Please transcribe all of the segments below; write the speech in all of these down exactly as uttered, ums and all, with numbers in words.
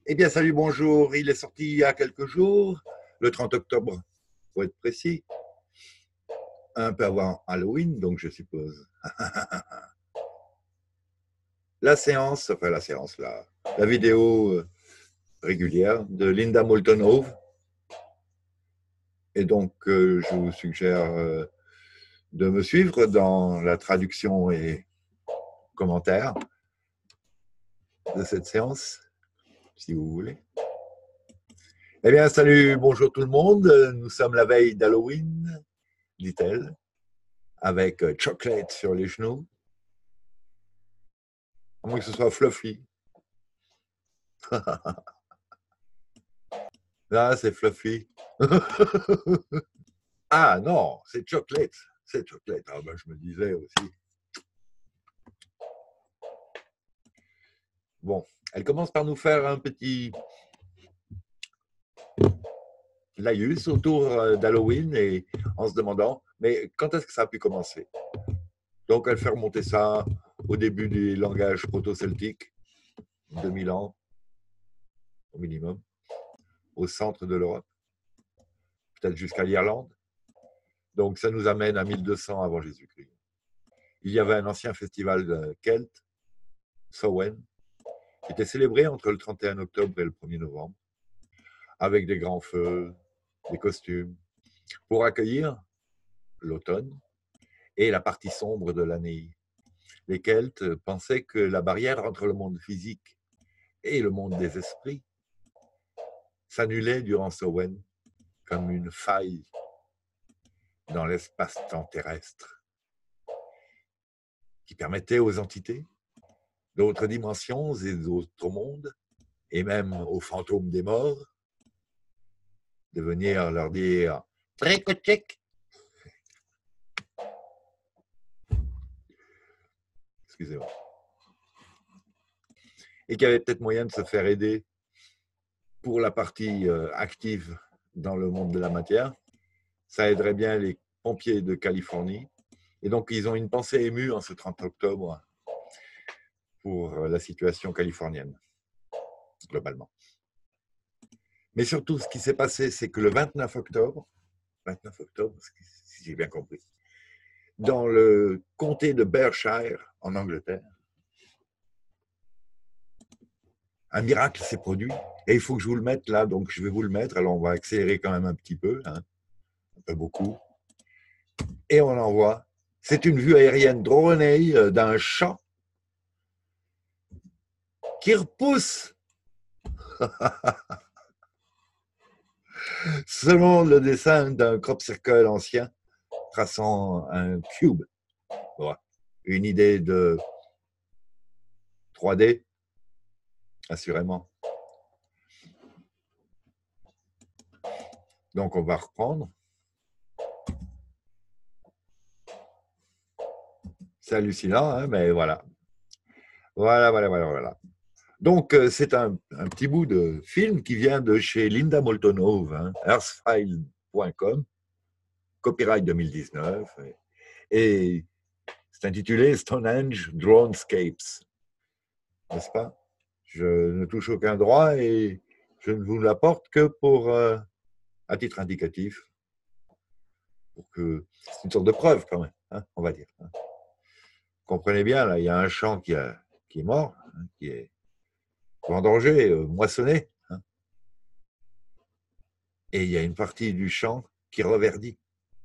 Eh bien, salut, bonjour. Il est sorti il y a quelques jours, le trente octobre, pour être précis, un peu avant Halloween, donc je suppose. La séance, enfin la séance, la, la vidéo euh, régulière de Linda Moulton Howe. Et donc, euh, je vous suggère euh, de me suivre dans la traduction et commentaires de cette séance, si vous voulez. Eh bien, salut, bonjour tout le monde. Nous sommes la veille d'Halloween, dit-elle, avec euh, chocolate sur les genoux. À moins que ce soit fluffy. Là, c'est fluffy. Ah non, c'est chocolate. C'est chocolate. Ah ben, je me disais aussi. Bon, elle commence par nous faire un petit laïus autour d'Halloween et en se demandant, mais quand est-ce que ça a pu commencer? Donc, elle fait remonter ça au début du langage proto-celtique, deux mille ans au minimum, au centre de l'Europe, peut-être jusqu'à l'Irlande. Donc, ça nous amène à mille deux cents avant Jésus-Christ. Il y avait un ancien festival celte, Samhain, qui était célébré entre le trente et un octobre et le premier novembre, avec des grands feux, des costumes, pour accueillir l'automne et la partie sombre de l'année. Les Celtes pensaient que la barrière entre le monde physique et le monde des esprits s'annulait durant Samhain comme une faille dans l'espace-temps terrestre qui permettait aux entités d'autres dimensions et d'autres mondes, et même aux fantômes des morts, de venir leur dire « Trick-o-trick ». Excusez-moi. Et qu'il y avait peut-être moyen de se faire aider pour la partie euh, active dans le monde de la matière. Ça aiderait bien les pompiers de Californie. Et donc, ils ont une pensée émue en ce trente octobre pour la situation californienne, globalement. Mais surtout, ce qui s'est passé, c'est que le vingt-neuf octobre, vingt-neuf octobre, si j'ai bien compris, dans le comté de Berkshire, en Angleterre, un miracle s'est produit. Et il faut que je vous le mette là, donc je vais vous le mettre. Alors, on va accélérer quand même un petit peu, hein, un peu beaucoup. Et on envoie. C'est une vue aérienne dronée d'un chat qui repousse, selon le dessin d'un crop circle ancien, traçant un cube. Voilà. Une idée de trois D, assurément. Donc, on va reprendre. C'est hallucinant, hein, mais voilà. Voilà, voilà, voilà, voilà. Donc, c'est un, un petit bout de film qui vient de chez Linda Moulton Howe, hein, earthfile point com, copyright deux mille dix-neuf, et, et c'est intitulé Stonehenge Dronescapes, n'est-ce pas? Je ne touche aucun droit et je ne vous l'apporte que pour, euh, à titre indicatif, pour que c'est une sorte de preuve quand même, hein, on va dire. Hein. Comprenez bien, là, il y a un champ qui, a, qui est mort, hein, qui est en danger, euh, moissonné, hein, et il y a une partie du champ qui reverdit.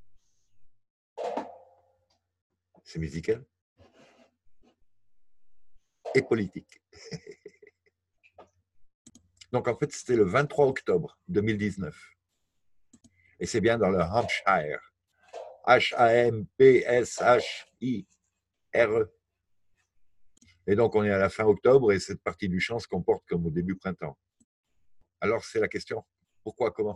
C'est musical et politique. Donc en fait, c'était le vingt-trois octobre deux mille dix-neuf. Et c'est bien dans le Hampshire. H A M P S H I R E. Et donc on est à la fin octobre et cette partie du champ se comporte comme au début printemps. Alors c'est la question, pourquoi, comment?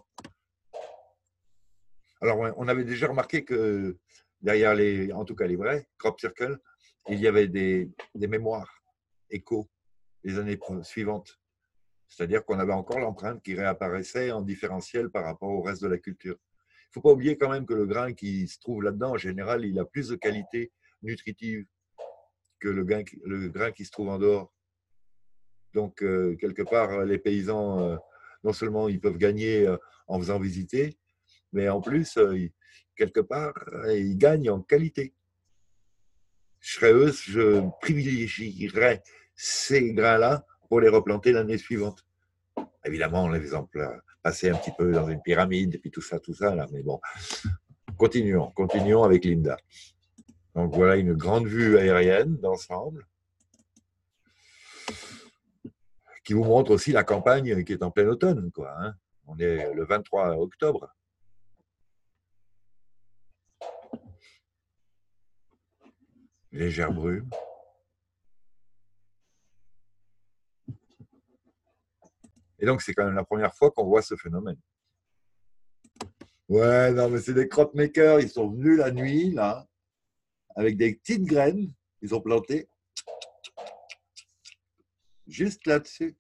Alors on avait déjà remarqué que derrière les, en tout cas les vrais, crop circle, il y avait des, des mémoires échos les années suivantes. C'est-à-dire qu'on avait encore l'empreinte qui réapparaissait en différentiel par rapport au reste de la culture. Il ne faut pas oublier quand même que le grain qui se trouve là-dedans, en général, il a plus de qualité nutritive que le grain, le grain qui se trouve en dehors. Donc, euh, quelque part, les paysans, euh, non seulement ils peuvent gagner euh, en faisant visiter, mais en plus, euh, ils- quelque part, euh, ils gagnent en qualité. Je serais eux, je privilégierais ces grains-là pour les replanter l'année suivante. Évidemment, on les en passer un petit peu dans une pyramide, et puis tout ça, tout ça, là. Mais bon, continuons, continuons avec Linda. Donc voilà une grande vue aérienne d'ensemble qui vous montre aussi la campagne qui est en plein automne, quoi. Hein. On est le vingt-trois octobre. Légère brume. Et donc, c'est quand même la première fois qu'on voit ce phénomène. Ouais, non, mais c'est des crop makers. Ils sont venus la nuit, là, avec des petites graines. Ils ont planté juste là-dessus.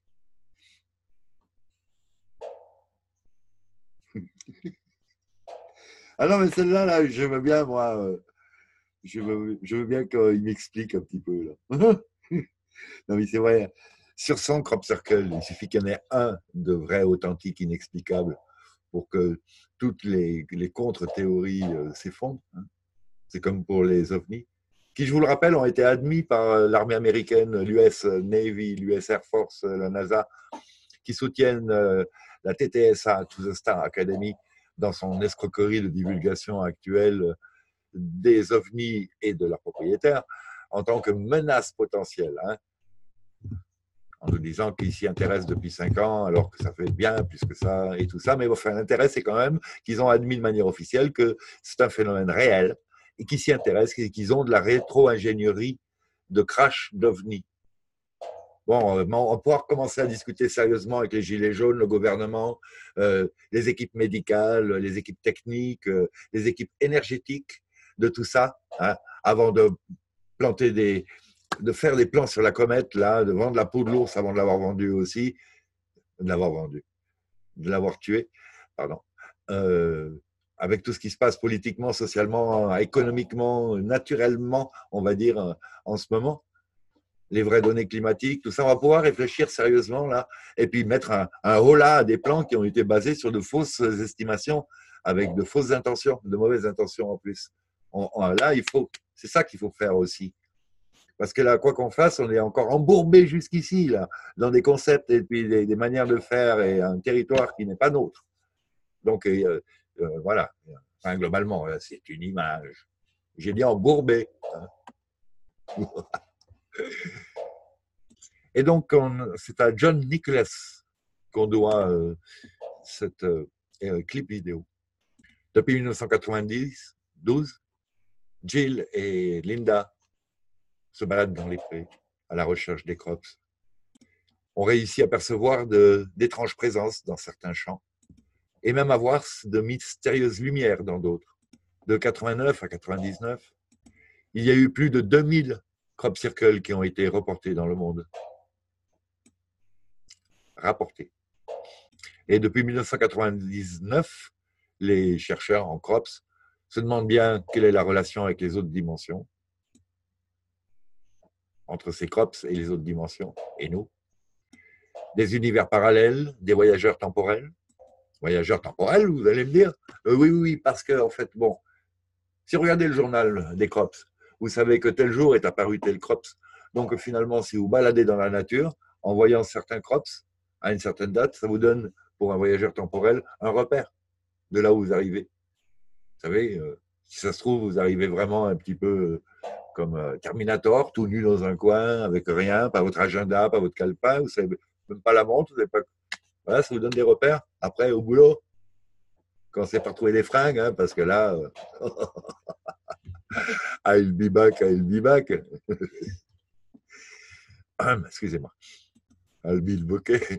Ah non, mais celle-là, là, je veux bien, moi, euh, je, veux, je veux bien qu'il m'explique un petit peu, là. Non, mais c'est vrai, sur cent crop circles, il suffit qu'il y en ait un de vrai, authentique, inexplicable pour que toutes les, les contre-théories euh, s'effondrent. Hein. C'est comme pour les ovnis, qui, je vous le rappelle, ont été admis par l'armée américaine, l'U S Navy, l'U S Air Force, la NASA, qui soutiennent euh, la T T S A, To the Star Academy, dans son escroquerie de divulgation actuelle des ovnis et de leurs propriétaires, en tant que menace potentielle. Hein, en nous disant qu'ils s'y intéressent depuis cinq ans, alors que ça fait bien plus que ça et tout ça. Mais enfin, l'intérêt, c'est quand même qu'ils ont admis de manière officielle que c'est un phénomène réel et qu'ils s'y intéressent et qu'ils ont de la rétro-ingénierie de crash d'ovnis. Bon, on va pouvoir commencer à discuter sérieusement avec les Gilets jaunes, le gouvernement, euh, les équipes médicales, les équipes techniques, euh, les équipes énergétiques, de tout ça, hein, avant de planter des, de faire des plans sur la comète, là, de vendre la peau de l'ours avant de l'avoir vendu aussi, de l'avoir vendu, de l'avoir tué, pardon. Euh, avec tout ce qui se passe politiquement, socialement, économiquement, naturellement, on va dire, en ce moment, les vraies données climatiques, tout ça, on va pouvoir réfléchir sérieusement là, et puis mettre un, un holà à des plans qui ont été basés sur de fausses estimations, avec de fausses intentions, de mauvaises intentions en plus. On, on, là, il faut, c'est ça qu'il faut faire aussi. Parce que là, quoi qu'on fasse, on est encore embourbé jusqu'ici, là, dans des concepts et puis des, des manières de faire et un territoire qui n'est pas nôtre. Donc, euh, euh, voilà. Enfin, globalement, c'est une image. J'ai dit embourbé. Hein. Et donc, c'est à John Nicholas qu'on doit euh, cette euh, clip vidéo. Depuis mille neuf cent quatre-vingt-dix, douze, Jill et Linda se baladent dans les prés à la recherche des crops. On réussit à percevoir d'étranges présences dans certains champs et même à voir de mystérieuses lumières dans d'autres. De quatre-vingt-neuf à quatre-vingt-dix-neuf, il y a eu plus de deux mille crop circles qui ont été reportés dans le monde. Rapportés. Et depuis mille neuf cent quatre-vingt-dix-neuf, les chercheurs en crops se demandent bien quelle est la relation avec les autres dimensions, entre ces crops et les autres dimensions, et nous. Des univers parallèles, des voyageurs temporels. Voyageurs temporels, vous allez me dire euh, Oui, oui, parce que, en fait, bon, si vous regardez le journal des crops, vous savez que tel jour est apparu tel crops. Donc, finalement, si vous baladez dans la nature, en voyant certains crops à une certaine date, ça vous donne, pour un voyageur temporel, un repère de là où vous arrivez. Vous savez, euh, si ça se trouve, vous arrivez vraiment un petit peu euh, comme euh, Terminator, tout nu dans un coin, avec rien, pas votre agenda, pas votre calepin, vous savez même pas la montre, vous savez pas. Voilà, ça vous donne des repères. Après, au boulot, quand c'est par trouver des fringues, hein, parce que là, euh... I'll be back, I'll be back. Excusez-moi. I'll be le bokeh.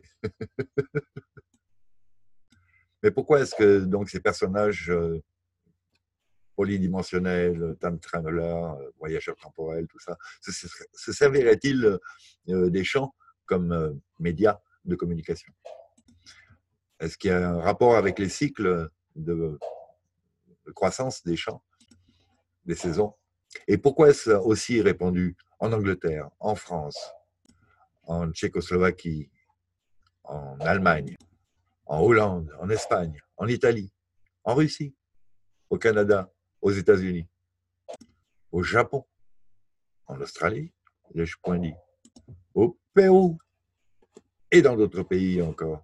Mais pourquoi est-ce que donc ces personnages euh, polydimensionnels, time traveler, euh, voyageurs temporels, tout ça, se, se, se servirait-il euh, des champs comme euh, médias de communication? Est-ce qu'il y a un rapport avec les cycles de, de croissance des champs, des saisons? Et pourquoi est-ce aussi répandu en Angleterre, en France, en Tchécoslovaquie, en Allemagne, en Hollande, en Espagne, en Italie, en Russie, au Canada, aux États-Unis, au Japon, en Australie, l'ai-je point dit, au Pérou et dans d'autres pays encore.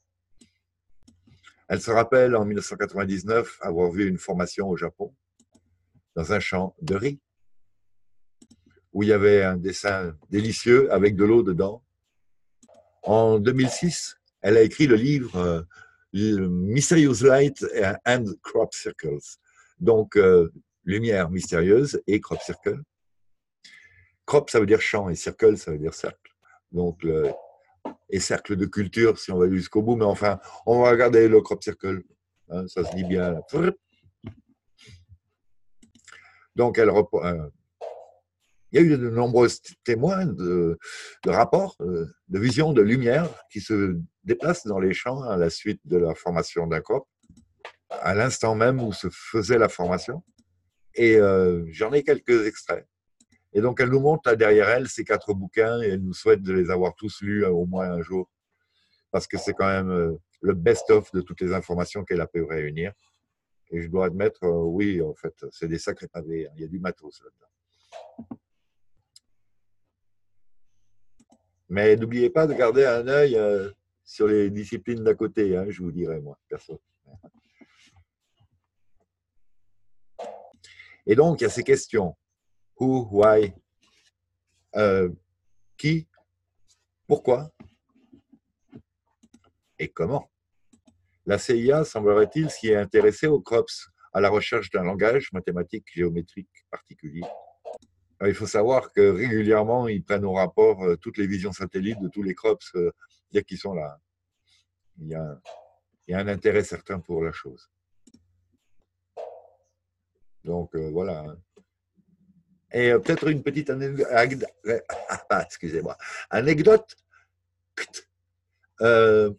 Elle se rappelle en mille neuf cent quatre-vingt-dix-neuf avoir vu une formation au Japon dans un champ de riz où il y avait un dessin délicieux avec de l'eau dedans. En deux mille six, elle a écrit le livre euh, Mysterious Light and Crop Circles, donc euh, lumière mystérieuse et crop circle. Crop, ça veut dire champ et circle, ça veut dire cercle. Donc, le, et cercle de culture, si on va aller jusqu'au bout, mais enfin, on va regarder le crop circle. Hein, ça se dit bien. Là. Donc, elle euh, il y a eu de nombreux témoins de, de rapports, de visions, de lumière qui se déplacent dans les champs à la suite de la formation d'un crop, à l'instant même où se faisait la formation. Et euh, j'en ai quelques extraits. Et donc, elle nous montre là derrière elle ces quatre bouquins et elle nous souhaite de les avoir tous lus au moins un jour, parce que c'est quand même le best-of de toutes les informations qu'elle a pu réunir. Et je dois admettre, euh, oui, en fait, c'est des sacrés pavés. Hein. Il y a du matos là-dedans. Mais n'oubliez pas de garder un œil euh, sur les disciplines d'à côté, hein, je vous dirais, moi, perso. Et donc, il y a ces questions. Who, why, euh, qui, pourquoi et comment. La C I A, semblerait-il, s'y est intéressée aux CROPS, à la recherche d'un langage mathématique géométrique particulier. Alors, il faut savoir que régulièrement, ils prennent au rapport euh, toutes les visions satellites de tous les CROPS, euh, dire qu'ils sont là. Il y, a, il y a un intérêt certain pour la chose. Donc, euh, voilà. Et euh, peut-être une petite anecdote. Ah, excusez-moi. Anecdote. Euh,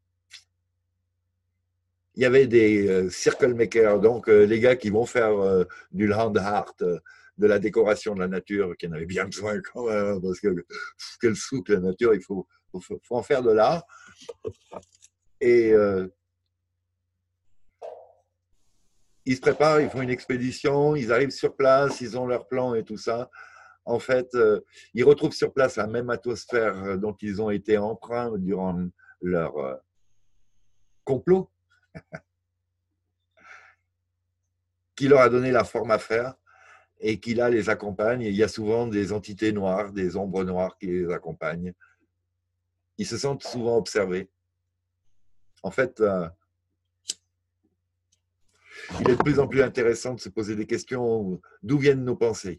il y avait des euh, circle makers, donc euh, les gars qui vont faire euh, du land art, euh, de la décoration de la nature, qui en avait bien besoin quand même, parce que quel souk la nature, il faut, faut, faut en faire de l'art. Et euh, ils se préparent, ils font une expédition, ils arrivent sur place, ils ont leur plan et tout ça. En fait, euh, ils retrouvent sur place la même atmosphère dont ils ont été empreints durant leur euh, complot, qui leur a donné la forme à faire et qui là les accompagne. Et il y a souvent des entités noires, des ombres noires qui les accompagnent. Ils se sentent souvent observés. En fait, euh, il est de plus en plus intéressant de se poser des questions. D'où viennent nos pensées?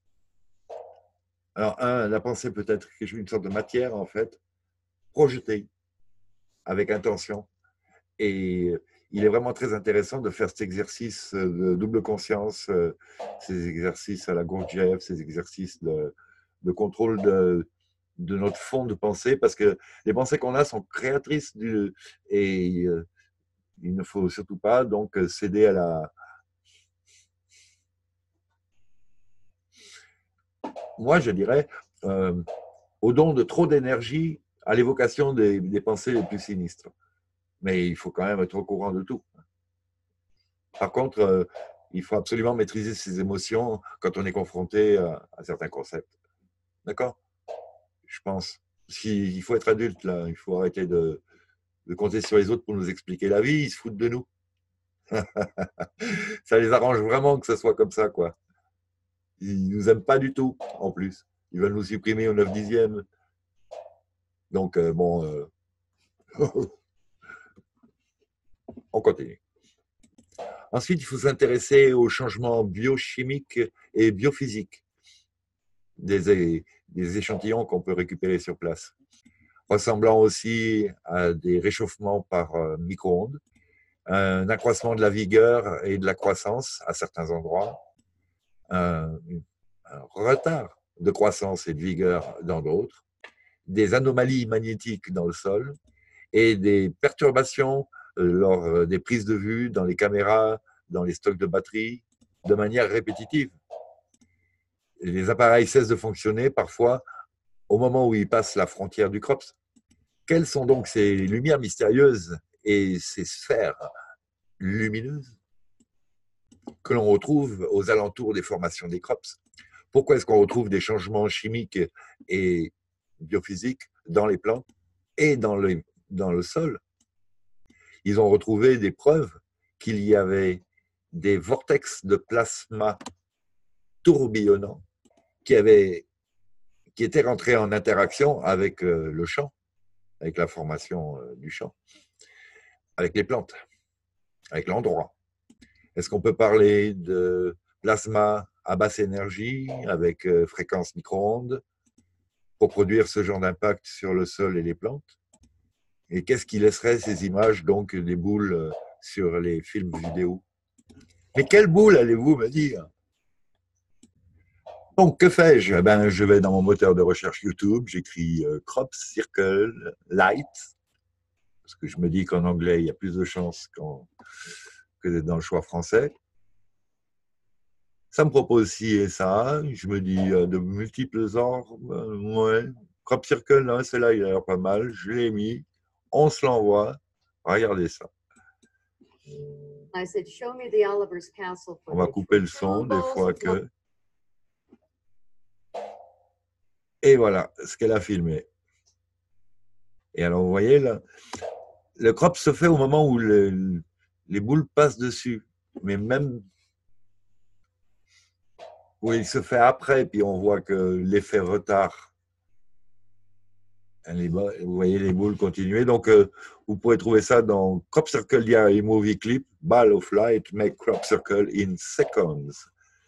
Alors, un, la pensée peut être une sorte de matière, en fait, projetée avec intention. Et il est vraiment très intéressant de faire cet exercice de double conscience, ces exercices à la Gurdjieff, ces exercices de, de contrôle de, de notre fond de pensée, parce que les pensées qu'on a sont créatrices du, et euh, il ne faut surtout pas donc céder à la... Moi, je dirais, euh, au don de trop d'énergie à l'évocation des, des pensées les plus sinistres. Mais il faut quand même être au courant de tout. Par contre, euh, il faut absolument maîtriser ses émotions quand on est confronté à, à certains concepts. D'accord? Je pense. Il faut être adulte, là. Il faut arrêter de, de compter sur les autres pour nous expliquer la vie. Ils se foutent de nous. Ça les arrange vraiment que ce soit comme ça, quoi. Ils ne nous aiment pas du tout, en plus. Ils veulent nous supprimer au neuf dixième. Donc, euh, bon, euh... on continue. Ensuite, il faut s'intéresser aux changements biochimiques et biophysiques des, des échantillons qu'on peut récupérer sur place, ressemblant aussi à des réchauffements par micro-ondes, un accroissement de la vigueur et de la croissance à certains endroits, un, un retard de croissance et de vigueur dans d'autres, des anomalies magnétiques dans le sol et des perturbations lors des prises de vue dans les caméras, dans les stocks de batteries, de manière répétitive. Les appareils cessent de fonctionner parfois au moment où il passe la frontière du CROPS. Quelles sont donc ces lumières mystérieuses et ces sphères lumineuses que l'on retrouve aux alentours des formations des CROPS? Pourquoi est-ce qu'on retrouve des changements chimiques et biophysiques dans les plantes et dans le, dans le sol? Ils ont retrouvé des preuves qu'il y avait des vortex de plasma tourbillonnants qui, avaient, qui étaient rentrés en interaction avec le champ, avec la formation du champ, avec les plantes, avec l'endroit. Est-ce qu'on peut parler de plasma à basse énergie avec fréquence micro-ondes pour produire ce genre d'impact sur le sol et les plantes? Et qu'est-ce qui laisserait ces images, donc des boules sur les films vidéo? Mais quelle boule allez-vous me dire? Donc, que fais-je? Eh ben, je vais dans mon moteur de recherche YouTube, j'écris euh, Crop Circle Light, parce que je me dis qu'en anglais, il y a plus de chances que dans le choix français. Ça me propose ci et ça. Je me dis euh, de multiples orbes. Euh, ouais. Crop Circle, non, c'est là, il a l'air pas mal. Je l'ai mis. On se l'envoie. Regardez ça. On va couper le son des fois que... Et voilà ce qu'elle a filmé. Et alors, vous voyez, là, le crop se fait au moment où le, les boules passent dessus. Mais même où il se fait après, puis on voit que l'effet retard, vous voyez les boules continuer. Donc, euh, vous pouvez trouver ça dans Crop Circle Diary Movie Clip, Ball of Light, Make Crop Circle in Seconds.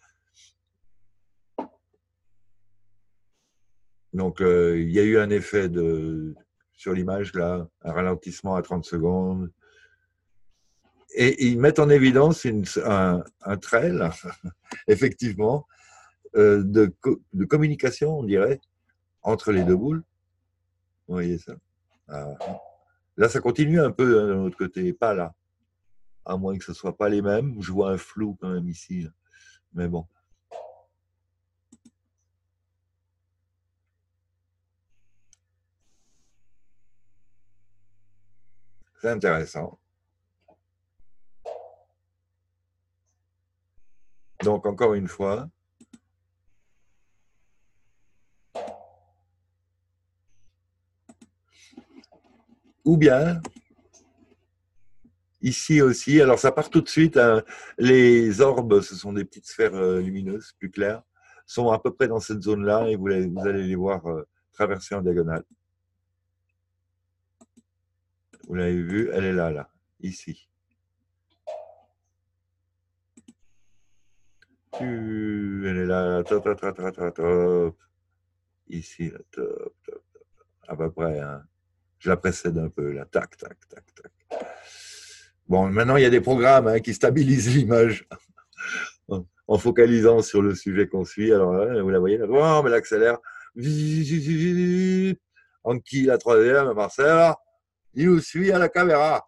Donc, euh, il y a eu un effet de, sur l'image, là, un ralentissement à trente secondes. Et ils mettent en évidence une, un, un trail, effectivement, euh, de, de communication, on dirait, entre les deux boules. Vous voyez ça? Ah. Là, ça continue un peu hein, de l'autre côté, pas là. À moins que ce ne soit pas les mêmes. Je vois un flou quand même ici. Là. Mais bon. C'est intéressant. Donc, encore une fois, ou bien, ici aussi, alors ça part tout de suite, hein, les orbes, ce sont des petites sphères euh, lumineuses, plus claires, sont à peu près dans cette zone-là et vous, les, vous allez les voir euh, traverser en diagonale. Vous l'avez vu, elle est là, là, ici. Elle est là, top, top, top, top, top. Ici, là, top, top, top. À peu près, hein. Je la précède un peu, là, tac, tac, tac, tac. Bon, maintenant, il y a des programmes hein, qui stabilisent l'image en focalisant sur le sujet qu'on suit. Alors là, vous la voyez, là, oh, mais l'accélère. Anki, la troisième, Marcel, il nous suit à la caméra.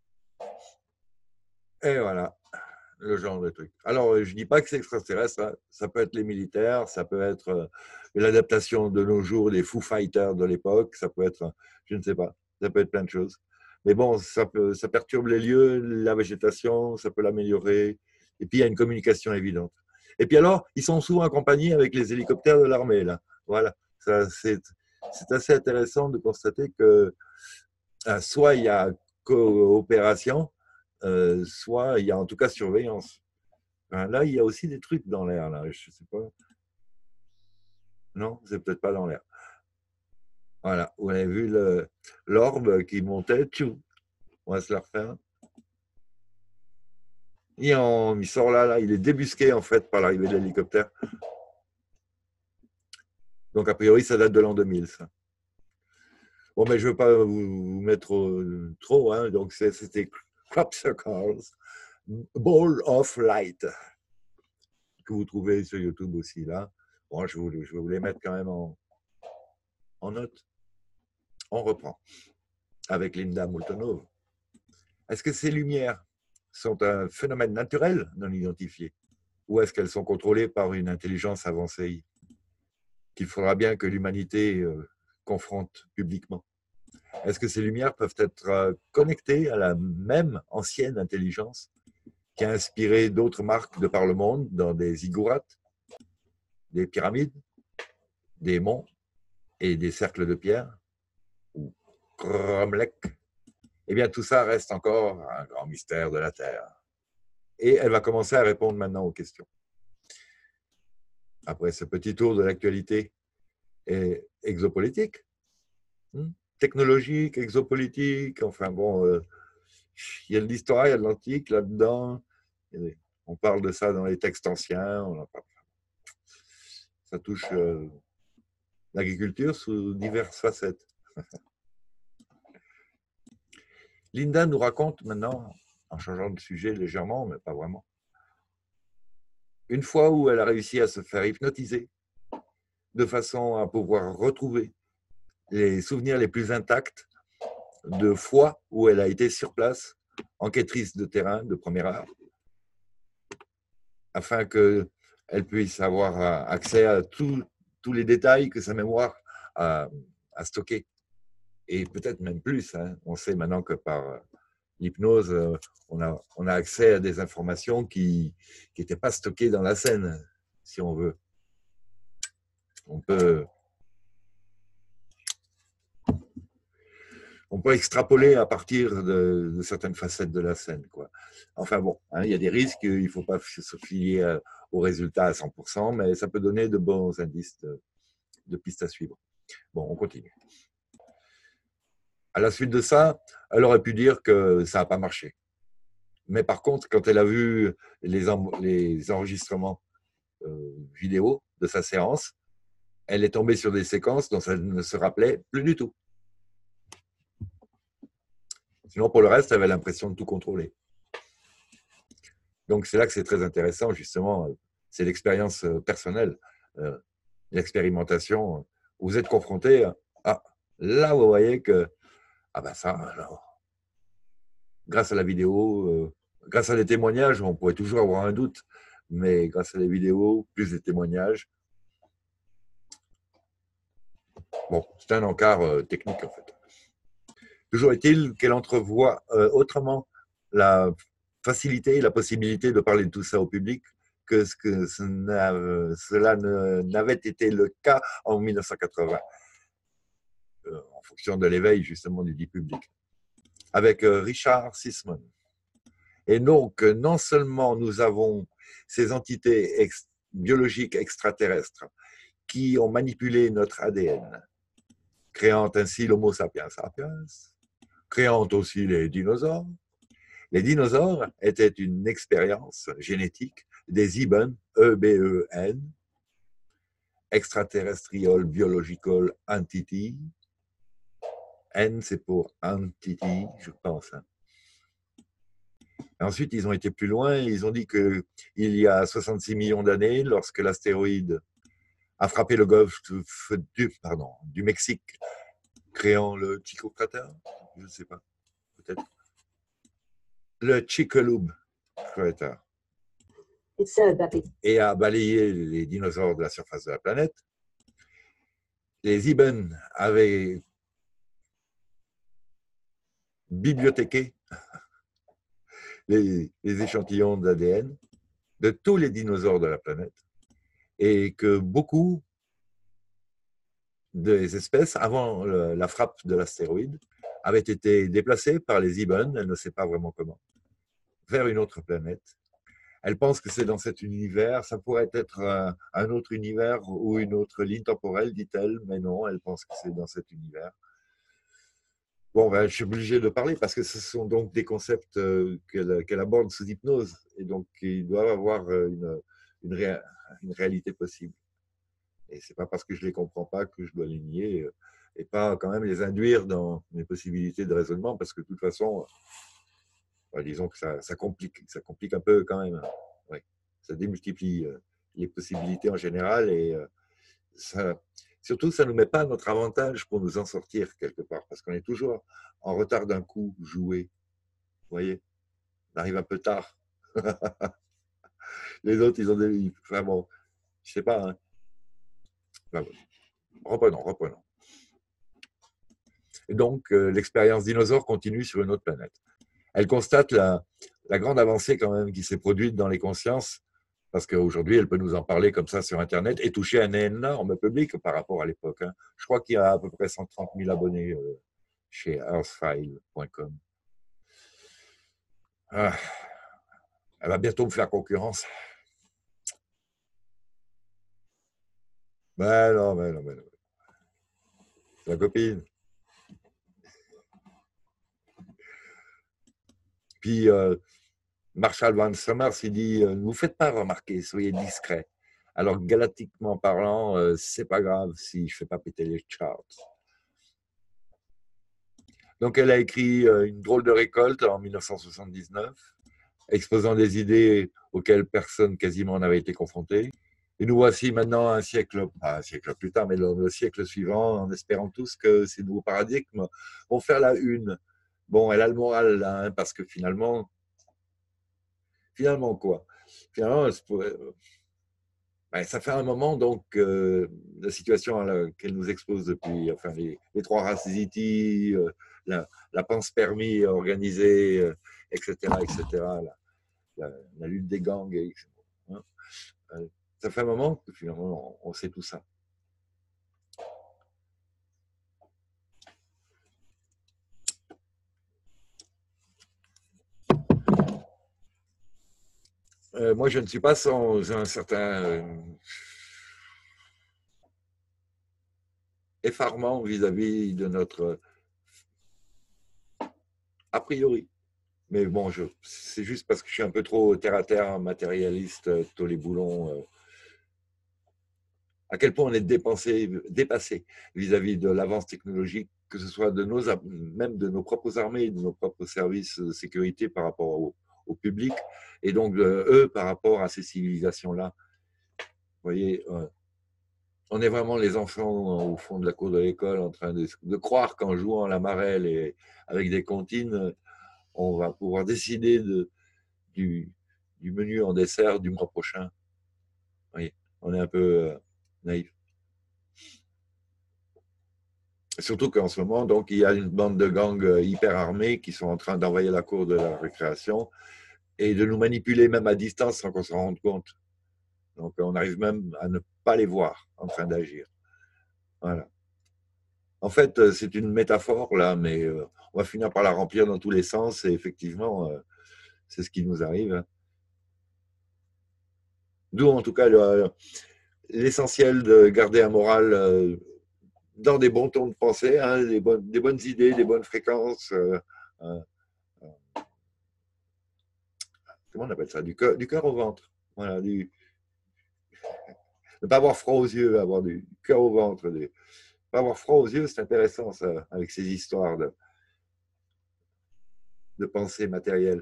Et voilà, le genre de truc. Alors, je ne dis pas que c'est extraterrestre, hein. Ça peut être les militaires, ça peut être euh, l'adaptation de nos jours des Foo Fighters de l'époque, ça peut être, je ne sais pas, ça peut être plein de choses. Mais bon, ça, peut, ça perturbe les lieux, la végétation, ça peut l'améliorer. Et puis, il y a une communication évidente. Et puis alors, ils sont souvent accompagnés avec les hélicoptères de l'armée, là. Voilà. C'est assez intéressant de constater que euh, soit il y a coopération, euh, soit il y a en tout cas surveillance. Enfin, là, il y a aussi des trucs dans l'air, là. Je sais pas. Non, c'est peut-être pas dans l'air. Voilà. Vous avez vu l'orbe qui montait. Tchou. On va se le refaire. Il, en, il sort là, là, il est débusqué en fait par l'arrivée de l'hélicoptère. Donc a priori, ça date de l'an deux mille, ça. Bon, mais je ne veux pas vous mettre trop, hein. Donc c'était Crop Circles, Ball of Light, que vous trouvez sur YouTube aussi là. Bon, je, vous, je vais vous les mettre quand même en, en note. On reprend avec Linda Moultonov. Est-ce que ces lumières sont un phénomène naturel non identifié ou est-ce qu'elles sont contrôlées par une intelligence avancée? qu'il faudra bien que l'humanité euh, confronte publiquement. Est-ce que ces lumières peuvent être euh, connectées à la même ancienne intelligence qui a inspiré d'autres marques de par le monde dans des ziggourats, des pyramides, des monts et des cercles de pierre, ou Cromlech? Eh bien, tout ça reste encore un grand mystère de la Terre. Et elle va commencer à répondre maintenant aux questions. Après ce petit tour de l'actualité exopolitique, technologique, exopolitique, enfin bon, euh, il y a de l'histoire, il y a de l'antique là-dedans. On parle de ça dans les textes anciens. On en parle. Ça touche euh, l'agriculture sous diverses facettes. Linda nous raconte maintenant, en changeant de sujet légèrement, mais pas vraiment, une fois où elle a réussi à se faire hypnotiser de façon à pouvoir retrouver les souvenirs les plus intacts de fois où elle a été sur place, enquêtrice de terrain de première heure, afin qu'elle puisse avoir accès à tout, tous les détails que sa mémoire a, a stockés. Et peut-être même plus. Hein. On sait maintenant que par l'hypnose, on a, on a accès à des informations qui n'étaient pas stockées dans la scène, si on veut. On peut, on peut extrapoler à partir de, de certaines facettes de la scène, quoi. Enfin bon, hein, il y a des risques, il ne faut pas se fier aux résultats à cent pour cent, mais ça peut donner de bons indices de, de pistes à suivre. Bon, on continue. À la suite de ça, elle aurait pu dire que ça n'a pas marché. Mais par contre, quand elle a vu les, en, les enregistrements euh, vidéo de sa séance, elle est tombée sur des séquences dont elle ne se rappelait plus du tout. Sinon, pour le reste, elle avait l'impression de tout contrôler. Donc, c'est là que c'est très intéressant, justement. C'est l'expérience personnelle, euh, l'expérimentation. Vous êtes confronté à, là, vous voyez que, ah ben ça, alors, grâce à la vidéo, euh, grâce à des témoignages, on pourrait toujours avoir un doute, mais grâce à les vidéos, plus des témoignages, bon, c'est un encart euh, technique, en fait. Toujours est-il qu'elle entrevoit euh, autrement la facilité et la possibilité de parler de tout ça au public que ce que cela n'avait été le cas en mille neuf cent quatre-vingts, euh, en fonction de l'éveil justement du dit public, avec euh, Richard Sisman. Et donc, non seulement nous avons ces entités ex biologiques extraterrestres qui ont manipulé notre A D N, créant ainsi l'Homo sapiens sapiens, créant aussi les dinosaures. Les dinosaures étaient une expérience génétique des Eben, E B E N, Extraterrestrial Biological Entity. N, c'est pour Entity, je pense. Et ensuite, ils ont été plus loin. Ils ont dit qu'il y a soixante-six millions d'années, lorsque l'astéroïde a frappé le golfe du, pardon, du Mexique, créant le Chico Crater, je ne sais pas, peut-être. Le Chicxulub Crater. Et a balayé les dinosaures de la surface de la planète. Les Eben avaient bibliothéqué les, les échantillons d'A D N de tous les dinosaures de la planète et que beaucoup des espèces, avant la frappe de l'astéroïde, avaient été déplacées par les Eben, elle ne sait pas vraiment comment, vers une autre planète. Elle pense que c'est dans cet univers, ça pourrait être un, un autre univers ou une autre ligne temporelle, dit-elle, mais non, elle pense que c'est dans cet univers. Bon, ben, je suis obligé de parler parce que ce sont donc des concepts euh, qu'elle qu'elle aborde sous hypnose et donc ils doivent avoir une, une, ré, une réalité possible. Et c'est pas parce que je les comprends pas que je dois les nier euh, et pas quand même les induire dans mes possibilités de raisonnement parce que de toute façon, ben, disons que ça, ça complique, ça complique un peu quand même. Ouais, ça démultiplie euh, les possibilités en général et euh, ça, surtout, ça ne nous met pas à notre avantage pour nous en sortir quelque part, parce qu'on est toujours en retard d'un coup joué. Vous voyez, on arrive un peu tard. Les autres, ils ont des... Enfin bon, je sais pas. Hein. Ben, reprenons, reprenons. Et donc, euh, l'expérience dinosaure continue sur une autre planète. Elle constate la, la grande avancée quand même qui s'est produite dans les consciences, parce qu'aujourd'hui, elle peut nous en parler comme ça sur Internet et toucher un énorme public par rapport à l'époque. Hein. Je crois qu'il y a à peu près cent trente mille abonnés euh, chez earthfile point com. Ah, elle va bientôt me faire concurrence. Mais non, mais non, mais non. C'est la copine. Puis, euh, Marshall Van Summers, il dit euh, ne vous faites pas remarquer, soyez discret. Alors, galactiquement parlant, euh, c'est pas grave si je fais pas péter les charts. Donc, elle a écrit euh, une drôle de récolte en mille neuf cent soixante-dix-neuf, exposant des idées auxquelles personne quasiment n'avait été confronté. Et nous voici maintenant un siècle, pas un siècle plus tard, mais le, le siècle suivant, en espérant tous que ces nouveaux paradigmes vont faire la une. Bon, elle a le moral là, hein, parce que finalement, finalement quoi Finalement, elle se pourrait, ben, ça fait un moment, donc, euh, la situation à laquelle nous expose depuis, enfin, les, les trois races Ziti, euh, la, la panspermie organisée, euh, et cetera, et cetera, la, la, la lutte des gangs, et cetera, hein. Euh, ça fait un moment que finalement, on, on sait tout ça. Euh, moi, je ne suis pas sans un certain euh, effarement vis-à-vis de notre a priori. Mais bon, je, c'est juste parce que je suis un peu trop terre-à-terre, matérialiste, tous les boulons. Euh, à quel point on est dépensé, dépassé vis-à-vis de l'avance technologique, que ce soit de nos, même de nos propres armées, de nos propres services de sécurité par rapport au, au public, et donc euh, eux par rapport à ces civilisations-là. Vous voyez, euh, on est vraiment les enfants au fond de la cour de l'école en train de, de croire qu'en jouant à la marelle et avec des comptines, on va pouvoir décider de, du, du menu en dessert du mois prochain. Vous voyez, on est un peu euh, naïf. Surtout qu'en ce moment, donc, il y a une bande de gangs hyper armés qui sont en train d'envahir la cour de la récréation et de nous manipuler même à distance sans qu'on s'en rende compte. Donc, on arrive même à ne pas les voir en train d'agir. Voilà. En fait, c'est une métaphore, là, mais euh, on va finir par la remplir dans tous les sens et effectivement, euh, c'est ce qui nous arrive. D'où, en tout cas, le, l'essentiel de garder un moral euh, dans des bons tons de pensée, hein, des, bonnes, des bonnes idées, des bonnes fréquences. Euh, euh, comment on appelle ça, du cœur, du cœur au ventre. Voilà, du, ne pas avoir froid aux yeux, avoir du cœur au ventre. Ne pas avoir froid aux yeux, c'est intéressant, ça, avec ces histoires de, de pensée matérielle,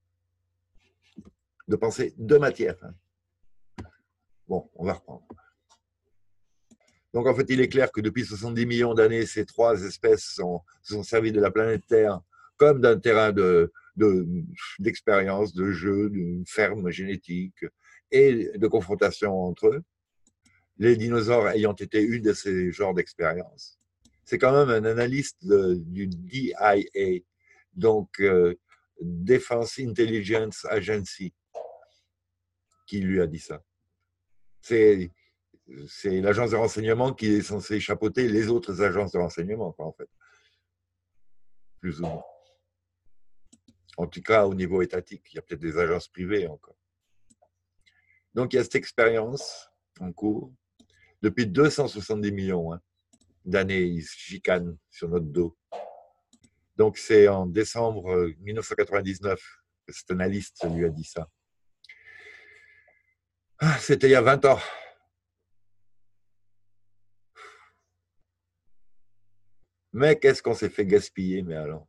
de pensée de matière. Bon, on va reprendre. Donc, en fait, il est clair que depuis soixante-dix millions d'années, ces trois espèces sont, se sont servies de la planète Terre comme d'un terrain de, de, d'expérience, de jeu, d'une ferme génétique et de confrontation entre eux. Les dinosaures ayant été une de ces genres d'expériences. C'est quand même un analyste de, du D I A, donc euh, Defense Intelligence Agency, qui lui a dit ça. C'est, c'est l'agence de renseignement qui est censée chapeauter les autres agences de renseignement, quoi, en fait. Plus ou moins. En tout cas, au niveau étatique, il y a peut-être des agences privées encore. Donc, il y a cette expérience en cours depuis deux cent soixante-dix millions hein, d'années. Ils se chicanent sur notre dos. Donc, c'est en décembre mille neuf cent quatre-vingt-dix-neuf que cet analyste lui a dit ça. Ah, c'était il y a vingt ans. Mais qu'est-ce qu'on s'est fait gaspiller, mais alors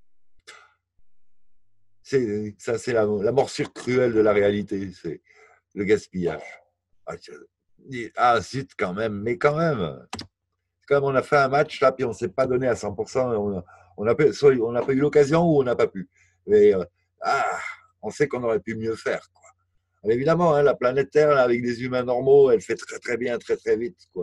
c'est, ça, c'est la, la morsure cruelle de la réalité, c'est le gaspillage. Ah, ah, zut, quand même, mais quand même. Comme on a fait un match là, puis on ne s'est pas donné à cent pour cent, on n'a on a, soit on n'a pas eu l'occasion ou on n'a pas pu. Mais euh, ah, on sait qu'on aurait pu mieux faire. Quoi. Évidemment, hein, la planète Terre, là, avec des humains normaux, elle fait très très bien, très très vite. Quoi.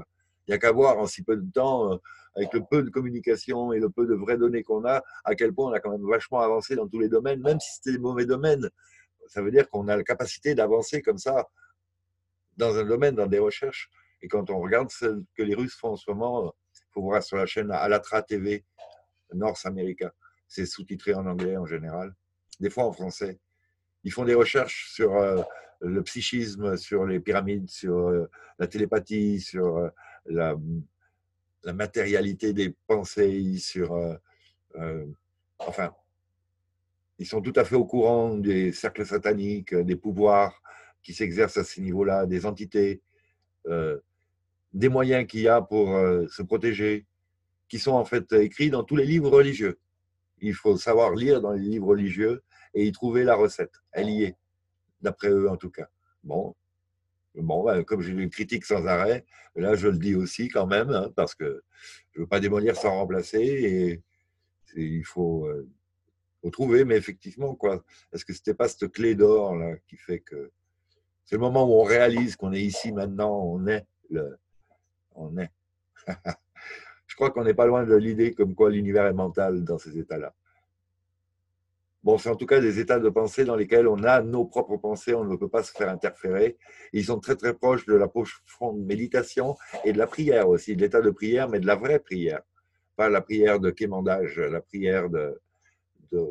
Il n'y a qu'à voir en si peu de temps, euh, avec le peu de communication et le peu de vraies données qu'on a, à quel point on a quand même vachement avancé dans tous les domaines, même si c'était des mauvais domaines. Ça veut dire qu'on a la capacité d'avancer comme ça dans un domaine, dans des recherches. Et quand on regarde ce que les Russes font en ce moment, il faut voir sur la chaîne Alatra T V, North America. C'est sous-titré en anglais en général, des fois en français. Ils font des recherches sur euh, le psychisme, sur les pyramides, sur euh, la télépathie, sur euh, la, la, matérialité des pensées, sur... Euh, euh, enfin, ils sont tout à fait au courant des cercles sataniques, des pouvoirs qui s'exercent à ces niveaux-là, des entités, euh, des moyens qu'il y a pour euh, se protéger, qui sont en fait écrits dans tous les livres religieux. Il faut savoir lire dans les livres religieux et y trouver la recette. Elle y est, d'après eux en tout cas. Bon, bon ben, comme je le critique sans arrêt, là je le dis aussi quand même, hein, parce que je ne veux pas démolir sans remplacer, et il faut, euh, faut trouver, mais effectivement, quoi, est-ce que ce n'était pas cette clé d'or là qui fait que c'est le moment où on réalise qu'on est ici maintenant, on est, le, on est. Je crois qu'on n'est pas loin de l'idée comme quoi l'univers est mental dans ces états-là. Bon, c'est en tout cas des états de pensée dans lesquels on a nos propres pensées, on ne peut pas se faire interférer. Ils sont très très proches de la profonde méditation et de la prière aussi, de l'état de prière, mais de la vraie prière. Pas la prière de quémandage, la prière de, de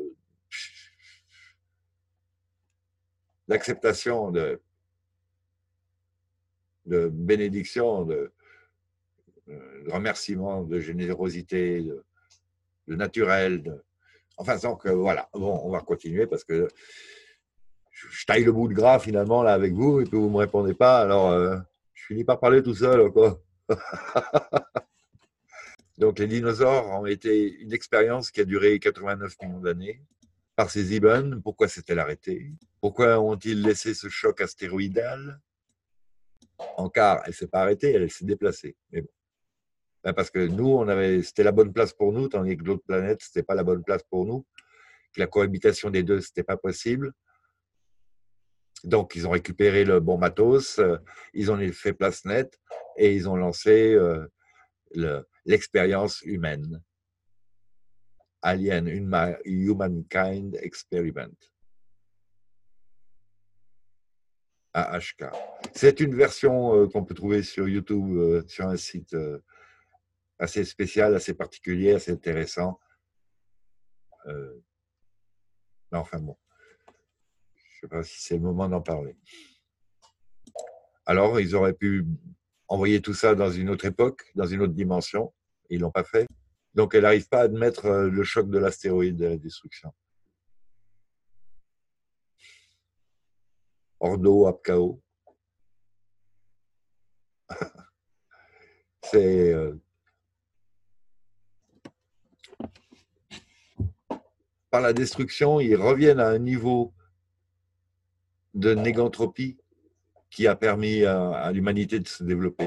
d'acceptation, de, de bénédiction, de, de remerciement, de générosité, de, de naturel. De... Enfin, donc voilà, bon, on va continuer parce que je taille le bout de gras finalement là avec vous et puis vous ne me répondez pas, alors euh, je finis par parler tout seul, quoi. Donc les dinosaures ont été une expérience qui a duré quatre-vingt-neuf millions d'années. Par ces ibn, pourquoi s'est-elle arrêtée? Pourquoi ont-ils laissé ce choc astéroïdal? En quart, elle ne s'est pas arrêtée, elle s'est déplacée. Mais bon. Parce que nous, on avait, c'était la bonne place pour nous, tandis que d'autres planètes, ce n'était pas la bonne place pour nous, que la cohabitation des deux, ce n'était pas possible. Donc, ils ont récupéré le bon matos, ils ont fait place nette et ils ont lancé euh, le, l'expérience humaine. Alien Humankind Experiment. A H K. C'est une version euh, qu'on peut trouver sur YouTube, euh, sur un site euh, assez spécial, assez particulier, assez intéressant. Euh, mais enfin bon, je ne sais pas si c'est le moment d'en parler. Alors, ils auraient pu envoyer tout ça dans une autre époque, dans une autre dimension. Ils ne l'ont pas fait. Donc, elle n'arrive pas à admettre le choc de l'astéroïde, de la destruction. Ordo Apkao. C'est... Euh, par la destruction, ils reviennent à un niveau de négantropie qui a permis à, à l'humanité de se développer.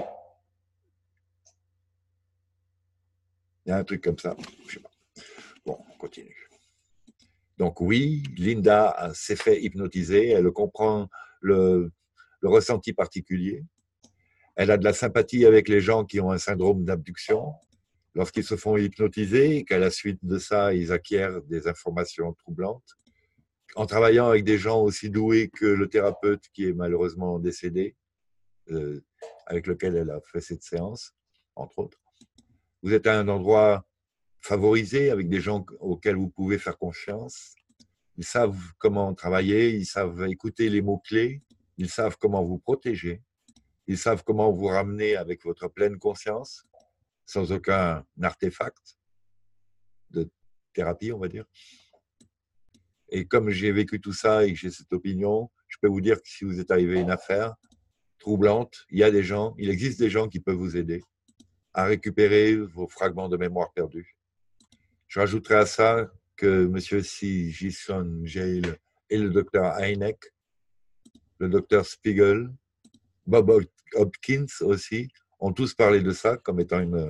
Il y a un truc comme ça. Je sais pas. Bon, on continue. Donc oui, Linda s'est fait hypnotiser, elle comprend le, le ressenti particulier. Elle a de la sympathie avec les gens qui ont un syndrome d'abduction. Lorsqu'ils se font hypnotiser et qu'à la suite de ça, ils acquièrent des informations troublantes. En travaillant avec des gens aussi doués que le thérapeute qui est malheureusement décédé, euh, avec lequel elle a fait cette séance, entre autres. Vous êtes à un endroit favorisé, avec des gens auxquels vous pouvez faire confiance. Ils savent comment travailler, ils savent écouter les mots-clés, ils savent comment vous protéger, ils savent comment vous ramener avec votre pleine conscience, sans aucun artefact de thérapie, on va dire. Et comme j'ai vécu tout ça et que j'ai cette opinion, je peux vous dire que si vous êtes arrivé à une affaire troublante, il y a des gens, il existe des gens qui peuvent vous aider à récupérer vos fragments de mémoire perdus. Je rajouterai à ça que M. C. Jason Jail et le docteur Heineck, le docteur Spiegel, Bob Hopkins aussi, ont tous parlé de ça comme étant une,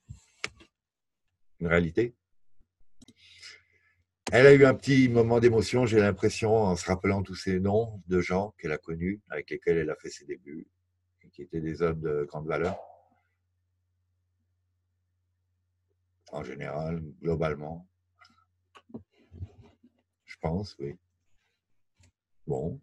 une réalité. Elle a eu un petit moment d'émotion, j'ai l'impression, en se rappelant tous ces noms de gens qu'elle a connus, avec lesquels elle a fait ses débuts, et qui étaient des hommes de grande valeur. en général, globalement. Je pense, oui. Bon.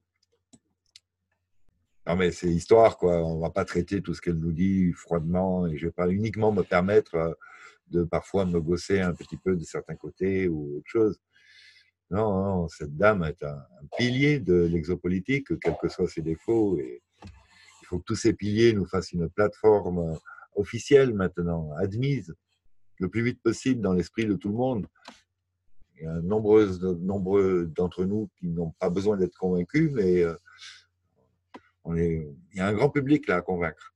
Non, mais c'est histoire, quoi. On ne va pas traiter tout ce qu'elle nous dit froidement et je ne vais pas uniquement me permettre euh, de parfois me gosser un petit peu de certains côtés ou autre chose. Non, non, cette dame est un, un pilier de l'exopolitique, quels que soient ses défauts. Et il faut que tous ces piliers nous fassent une plateforme officielle maintenant, admise, le plus vite possible dans l'esprit de tout le monde. Il y a nombreux, nombreux d'entre nous qui n'ont pas besoin d'être convaincus, mais euh, on est, il y a un grand public là à convaincre.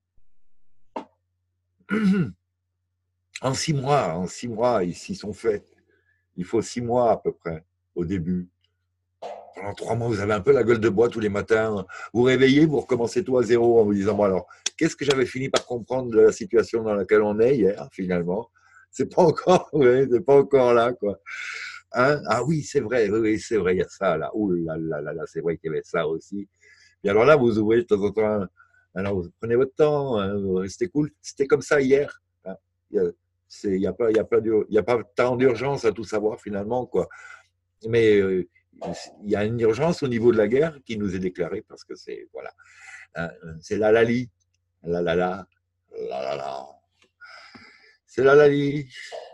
En six mois, en six mois, ils s'y sont faits. Il faut six mois à peu près au début. Pendant trois mois, vous avez un peu la gueule de bois tous les matins. Vous réveillez, vous recommencez tout à zéro en vous disant, bon alors, qu'est-ce que j'avais fini par comprendre de la situation dans laquelle on est hier, finalement? C'est pas encore, ouais, c'est pas encore là, quoi. Hein? Ah oui, c'est vrai, oui, oui, c'est vrai, il y a ça là. Ouh là là là là, c'est vrai qu'il y avait ça aussi. Et alors là, vous ouvrez de temps en temps, alors vous prenez votre temps, hein, restez cool. C'était comme ça hier. Hein. Il n'y a, a, pas, il y a, pas il y a pas tant d'urgence à tout savoir finalement, quoi. Mais euh, il y a une urgence au niveau de la guerre qui nous est déclarée parce que c'est, voilà, hein, c'est la lali, la la la, la la la. C'est la lali,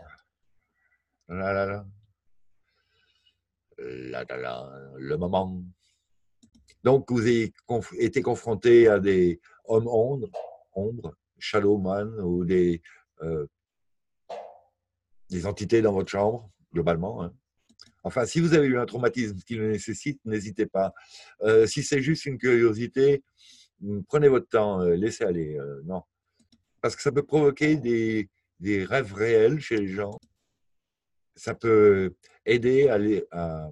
la la la, la la la, le moment. Donc, vous avez conf été confronté à des hommes ombres, ombres, shadowman ou des, euh, des entités dans votre chambre, globalement. Hein. Enfin, si vous avez eu un traumatisme qui le nécessite, n'hésitez pas. Euh, si c'est juste une curiosité, prenez votre temps, euh, laissez aller. Euh, non. Parce que ça peut provoquer des, des rêves réels chez les gens. Ça peut aider à, les, à,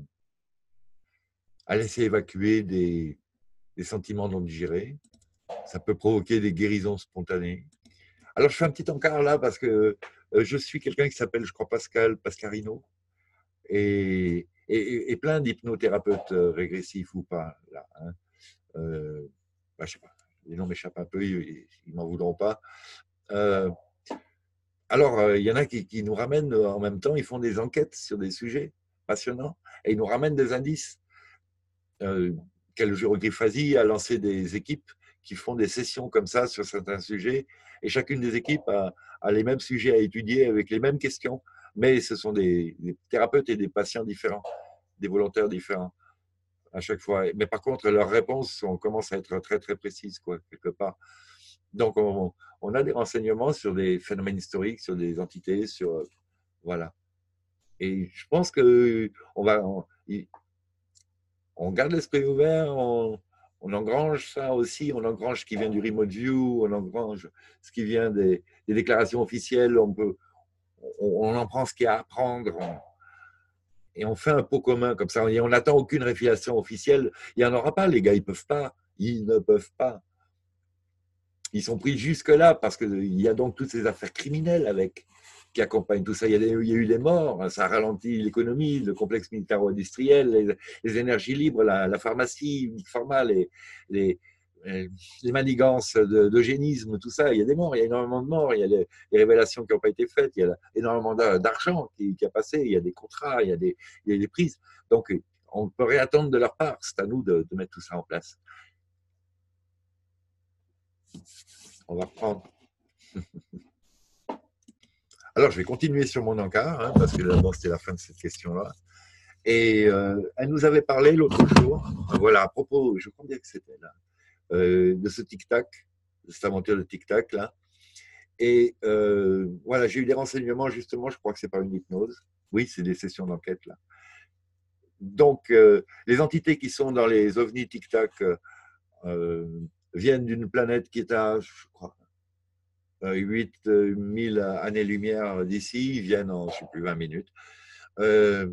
à laisser évacuer des, des sentiments non digérés. Ça peut provoquer des guérisons spontanées. Alors, je fais un petit encart là parce que euh, je suis quelqu'un qui s'appelle, je crois, Pascal Pascarino et, et, et plein d'hypnothérapeutes euh, régressifs ou pas. Là, hein. euh, bah, je sais pas, les noms m'échappent un peu, ils, ils m'en voudront pas. Euh, alors, euh, il y en a qui, qui nous ramènent en même temps, ils font des enquêtes sur des sujets passionnants et ils nous ramènent des indices. Euh, Calogero Griffasi a lancé des équipes qui font des sessions comme ça sur certains sujets et chacune des équipes a, a les mêmes sujets à étudier avec les mêmes questions, mais ce sont des, des thérapeutes et des patients différents, des volontaires différents à chaque fois. Mais par contre, leurs réponses on commence à être très très précises, quoi, quelque part. Donc, on, on a des renseignements sur des phénomènes historiques, sur des entités, sur voilà. Et je pense que on va, on, on garde l'esprit ouvert, on, on engrange ça aussi, on engrange ce qui vient du remote view, on engrange ce qui vient des, des déclarations officielles, on, peut, on, on en prend ce qu'il y a à prendre, on, et on fait un pot commun comme ça. On n'attend aucune révélation officielle. Il n'y en aura pas, les gars, ils ne peuvent pas. Ils ne peuvent pas. Ils sont pris jusque-là parce qu'il y a donc toutes ces affaires criminelles avec qui accompagnent tout ça. Il y a, des, il y a eu des morts, ça ralentit l'économie, le complexe militaro-industriel, les, les, énergies libres, la, la pharmacie, pharma, les, les, les manigances d'eugénisme, tout ça. Il y a des morts, il y a énormément de morts, il y a les, les révélations qui n'ont pas été faites, il y a énormément d'argent qui, qui a passé, il y a des contrats, il y a des, il y a des prises. Donc, on peut réattendre de leur part. C'est à nous de, de mettre tout ça en place. On va reprendre. Alors, je vais continuer sur mon encart, hein, parce que d'abord, c'était la fin de cette question-là. Et euh, elle nous avait parlé l'autre jour, voilà, à propos, je crois bien que c'était là, euh, de ce tic-tac, de cette aventure de tic-tac, là. Et euh, voilà, j'ai eu des renseignements, justement, je crois que c'est pas une hypnose. Oui, c'est des sessions d'enquête, là. Donc, euh, les entités qui sont dans les ovnis tic-tac euh, viennent d'une planète qui est à, je crois, huit mille années-lumière d'ici, ils viennent en, je ne sais plus, vingt minutes. Euh,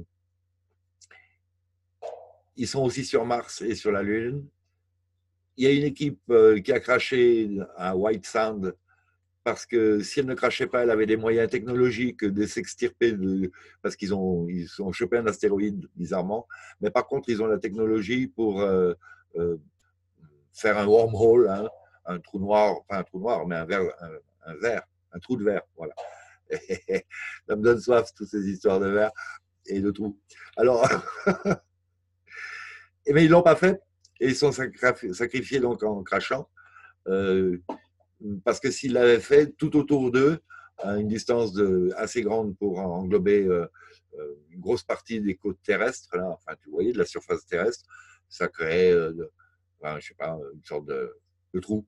ils sont aussi sur Mars et sur la Lune. Il y a une équipe euh, qui a craché à White Sand parce que si elle ne crachait pas, elle avait des moyens technologiques de s'extirper de, parce qu'ils ont, ils ont chopé un astéroïde bizarrement. Mais par contre, ils ont la technologie pour euh, euh, faire un wormhole, hein, un trou noir, pas un trou noir, mais un verre, un, un verre, un trou de verre, voilà. Ça me donne soif, toutes ces histoires de verre et de trous. Alors, mais ils ne l'ont pas fait et ils sont sacrifiés donc en crachant. Euh, parce que s'ils l'avaient fait tout autour d'eux, à une distance de, assez grande pour englober euh, une grosse partie des côtes terrestres, là, enfin, tu voyais, de la surface terrestre, ça créait, euh, de, enfin, je sais pas, une sorte de, de trou.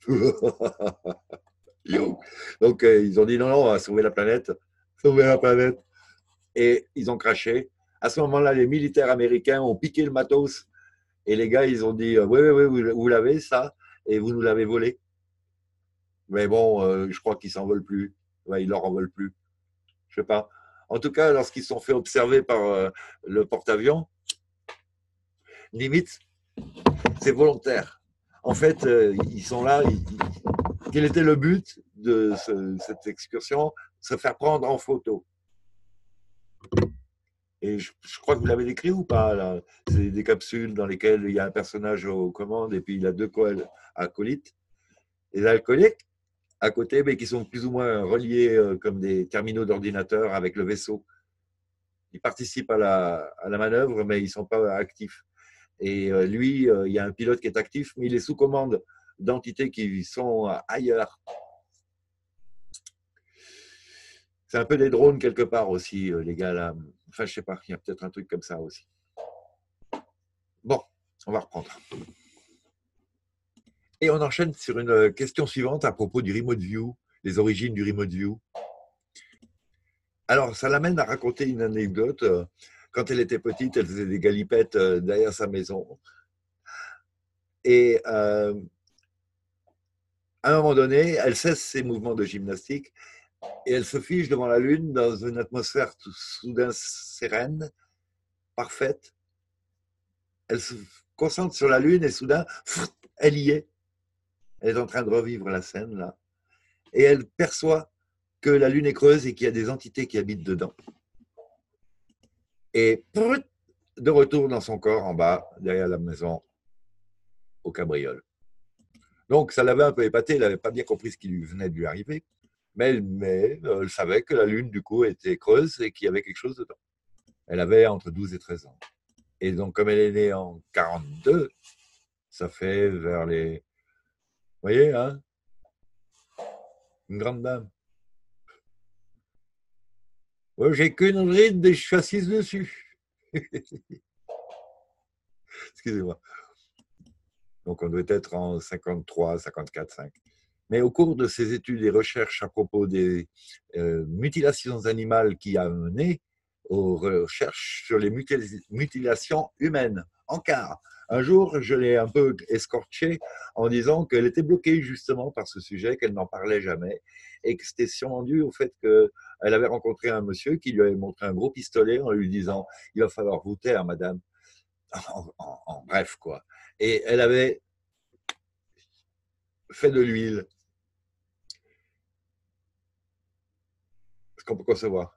Donc, euh, ils ont dit non, non, on va sauver la planète, sauver la planète. Et ils ont craché. À ce moment-là, les militaires américains ont piqué le matos. Et les gars, ils ont dit oui, oui, oui, vous l'avez, ça, et vous nous l'avez volé. Mais bon, euh, je crois qu'ils s'en veulent plus. Ouais, ils leur en veulent plus. Je sais pas. En tout cas, lorsqu'ils se sont fait observer par euh, le porte-avions, limite, c'est volontaire. En fait, euh, ils sont là. Ils, quel était le but de ce, cette excursion? Se faire prendre en photo. Et je, je crois que vous l'avez décrit ou pas là. C'est des capsules dans lesquelles il y a un personnage aux commandes et puis il a deux acolytes. Les alcooliques, à côté, mais qui sont plus ou moins reliés euh, comme des terminaux d'ordinateur avec le vaisseau. Ils participent à la, à la manœuvre, mais ils ne sont pas actifs. Et euh, lui, euh, il y a un pilote qui est actif, mais il est sous commande d'entités qui sont ailleurs. C'est un peu des drones quelque part aussi, euh, les gars là. Enfin, je sais pas, il y a peut-être un truc comme ça aussi. Bon, on va reprendre. Et on enchaîne sur une question suivante à propos du remote view, les origines du remote view. Alors, ça l'amène à raconter une anecdote. Quand elle était petite, elle faisait des galipettes derrière sa maison. Et euh, à un moment donné, elle cesse ses mouvements de gymnastique et elle se fige devant la Lune dans une atmosphère soudain sereine, parfaite. Elle se concentre sur la Lune et soudain, elle y est. Elle est en train de revivre la scène, là. Et elle perçoit que la Lune est creuse et qu'il y a des entités qui habitent dedans. Et de retour dans son corps, en bas, derrière la maison, au cabriole. Donc, ça l'avait un peu épaté, elle n'avait pas bien compris ce qui lui venait de lui arriver, mais, elle, mais euh, elle savait que la Lune, du coup, était creuse et qu'il y avait quelque chose dedans. Elle avait entre douze et treize ans. Et donc, comme elle est née en quarante-deux, ça fait vers les... Vous voyez, hein? Une grande dame. Ouais, j'ai qu'une ride et je suis assise dessus. Excusez-moi. Donc, on doit être en cinquante-trois, cinquante-quatre, cinq. Mais au cours de ses études et recherches à propos des euh, mutilations animales qui a mené aux recherches sur les mutilations humaines, en quart. Un jour, je l'ai un peu escorchée en disant qu'elle était bloquée justement par ce sujet, qu'elle n'en parlait jamais, et que c'était sûrement dû au fait qu'elle avait rencontré un monsieur qui lui avait montré un gros pistolet en lui disant « Il va falloir vous taire, madame ». En, en, en bref, quoi. Et elle avait fait de l'huile. Ce qu'on peut concevoir.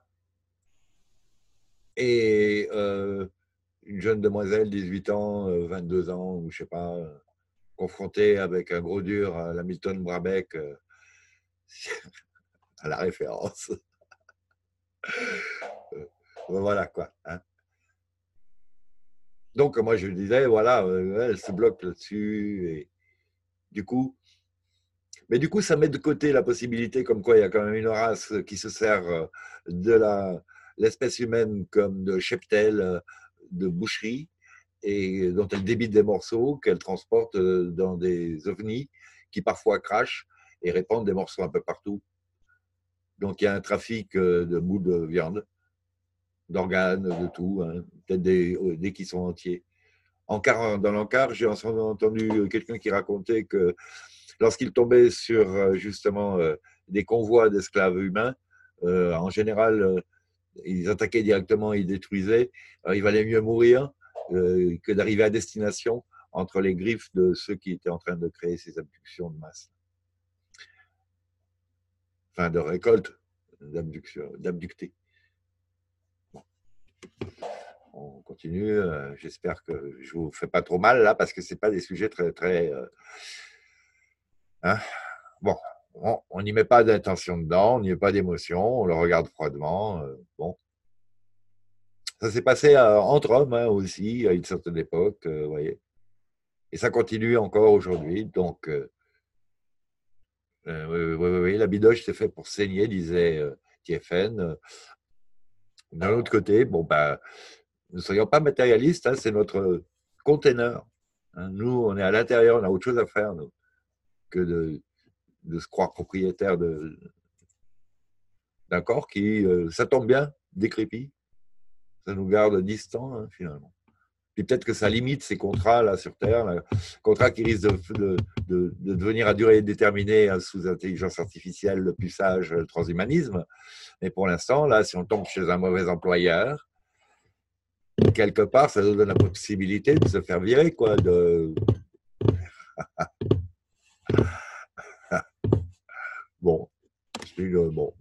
Et euh, une jeune demoiselle, dix-huit ans, euh, vingt-deux ans, ou je sais pas, euh, confrontée avec un gros dur à l'Hamilton Brabeck, euh, à la référence. euh, voilà quoi. Hein. Donc moi je disais, voilà, euh, elle se bloque là-dessus. Et du coup, mais du coup, ça met de côté la possibilité comme quoi il y a quand même une race qui se sert euh, de la, l'espèce humaine comme de cheptel, euh, de boucherie, et dont elle débite des morceaux qu'elle transporte dans des ovnis qui parfois crachent et répandent des morceaux un peu partout. Donc il y a un trafic de bouts de viande, d'organes, de tout, hein, peut-être des, des qui sont entiers. En car, dans l'encart, j'ai entendu quelqu'un qui racontait que lorsqu'il tombait sur justement des convois d'esclaves humains, euh, en général, euh, ils attaquaient directement, ils détruisaient. Alors, il valait mieux mourir euh, que d'arriver à destination entre les griffes de ceux qui étaient en train de créer ces abductions de masse. Enfin, de récolte d'abductés. Bon. On continue. J'espère que je ne vous fais pas trop mal là, parce que ce n'est pas des sujets très... très euh... hein bon, on n'y met pas d'intention dedans, on n'y met pas d'émotion, on le regarde froidement. Euh, bon. Ça s'est passé euh, entre hommes hein, aussi, à une certaine époque, euh, voyez. Et ça continue encore aujourd'hui. Donc, euh, euh, oui, oui, oui, la bidoche c'est fait pour saigner, disait euh, T F N. D'un autre côté, bon, ben, ne soyons pas matérialistes, hein, c'est notre container. Hein. Nous, on est à l'intérieur, on a autre chose à faire nous, que de, de se croire propriétaire de, d'un corps qui, euh, ça tombe bien, décrépit. Ça nous garde distants, hein, finalement. Puis peut-être que ça limite ces contrats là sur Terre, là, contrats qui risquent de, de, de, de devenir à durée déterminée hein, sous intelligence artificielle, le puçage, le transhumanisme. Mais pour l'instant, là, si on tombe chez un mauvais employeur, quelque part, ça nous donne la possibilité de se faire virer, quoi. De... bon, bon,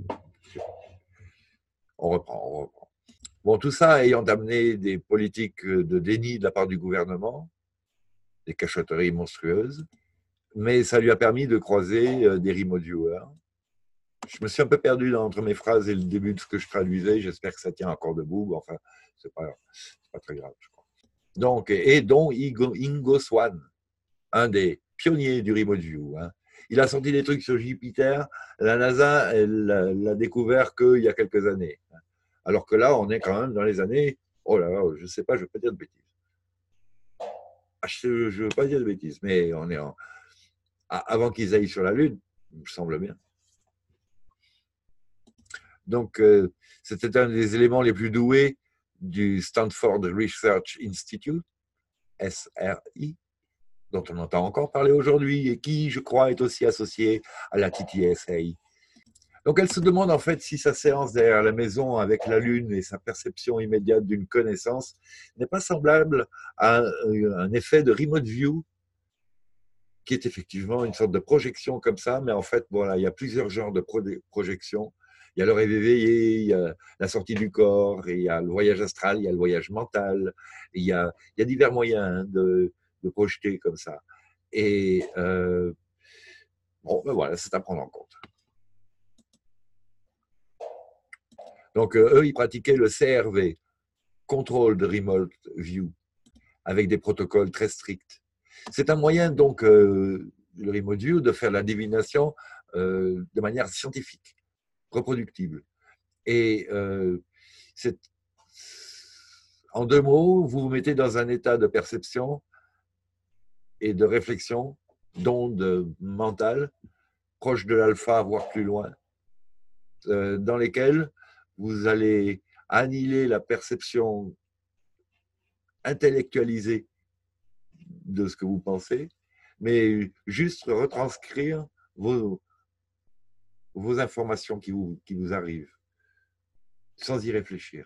on reprend, on reprend. Bon, tout ça ayant amené des politiques de déni de la part du gouvernement, des cachotteries monstrueuses, mais ça lui a permis de croiser des remote viewers. Je me suis un peu perdu entre mes phrases et le début de ce que je traduisais. J'espère que ça tient encore debout. Enfin, c'est pas, c'est pas très grave, je crois. Donc, et dont Ingo Swann, un des pionniers du remote view. Hein. Il a sorti des trucs sur Jupiter. La NASA, elle l'a découvert qu'il y a quelques années. Alors que là, on est quand même dans les années. Oh là là, je ne sais pas, je ne veux pas dire de bêtises. Je ne veux pas dire de bêtises, mais on est en, avant qu'ils aillent sur la Lune, il me semble bien. Donc, euh, c'était un des éléments les plus doués du Stanford Research Institute, S R I, dont on entend encore parler aujourd'hui et qui, je crois, est aussi associé à la T T S A. Donc, elle se demande en fait si sa séance derrière la maison avec la Lune et sa perception immédiate d'une connaissance n'est pas semblable à un effet de remote view qui est effectivement une sorte de projection comme ça, mais en fait, voilà, il y a plusieurs genres de projections. Il y a le rêve éveillé, il y a la sortie du corps, et il y a le voyage astral, il y a le voyage mental, il y a, il y a divers moyens de, de projeter comme ça. Et euh, bon, ben voilà, c'est à prendre en compte. Donc, euh, eux, ils pratiquaient le C R V, Controlled Remote View, avec des protocoles très stricts. C'est un moyen, donc, euh, le remote view, de faire la divination euh, de manière scientifique, reproductible. Et euh, c'est, en deux mots, vous vous mettez dans un état de perception et de réflexion, d'onde mentale, proche de l'alpha, voire plus loin, euh, dans lesquels vous allez annihiler la perception intellectualisée de ce que vous pensez, mais juste retranscrire vos, vos informations qui vous, qui vous arrivent, sans y réfléchir.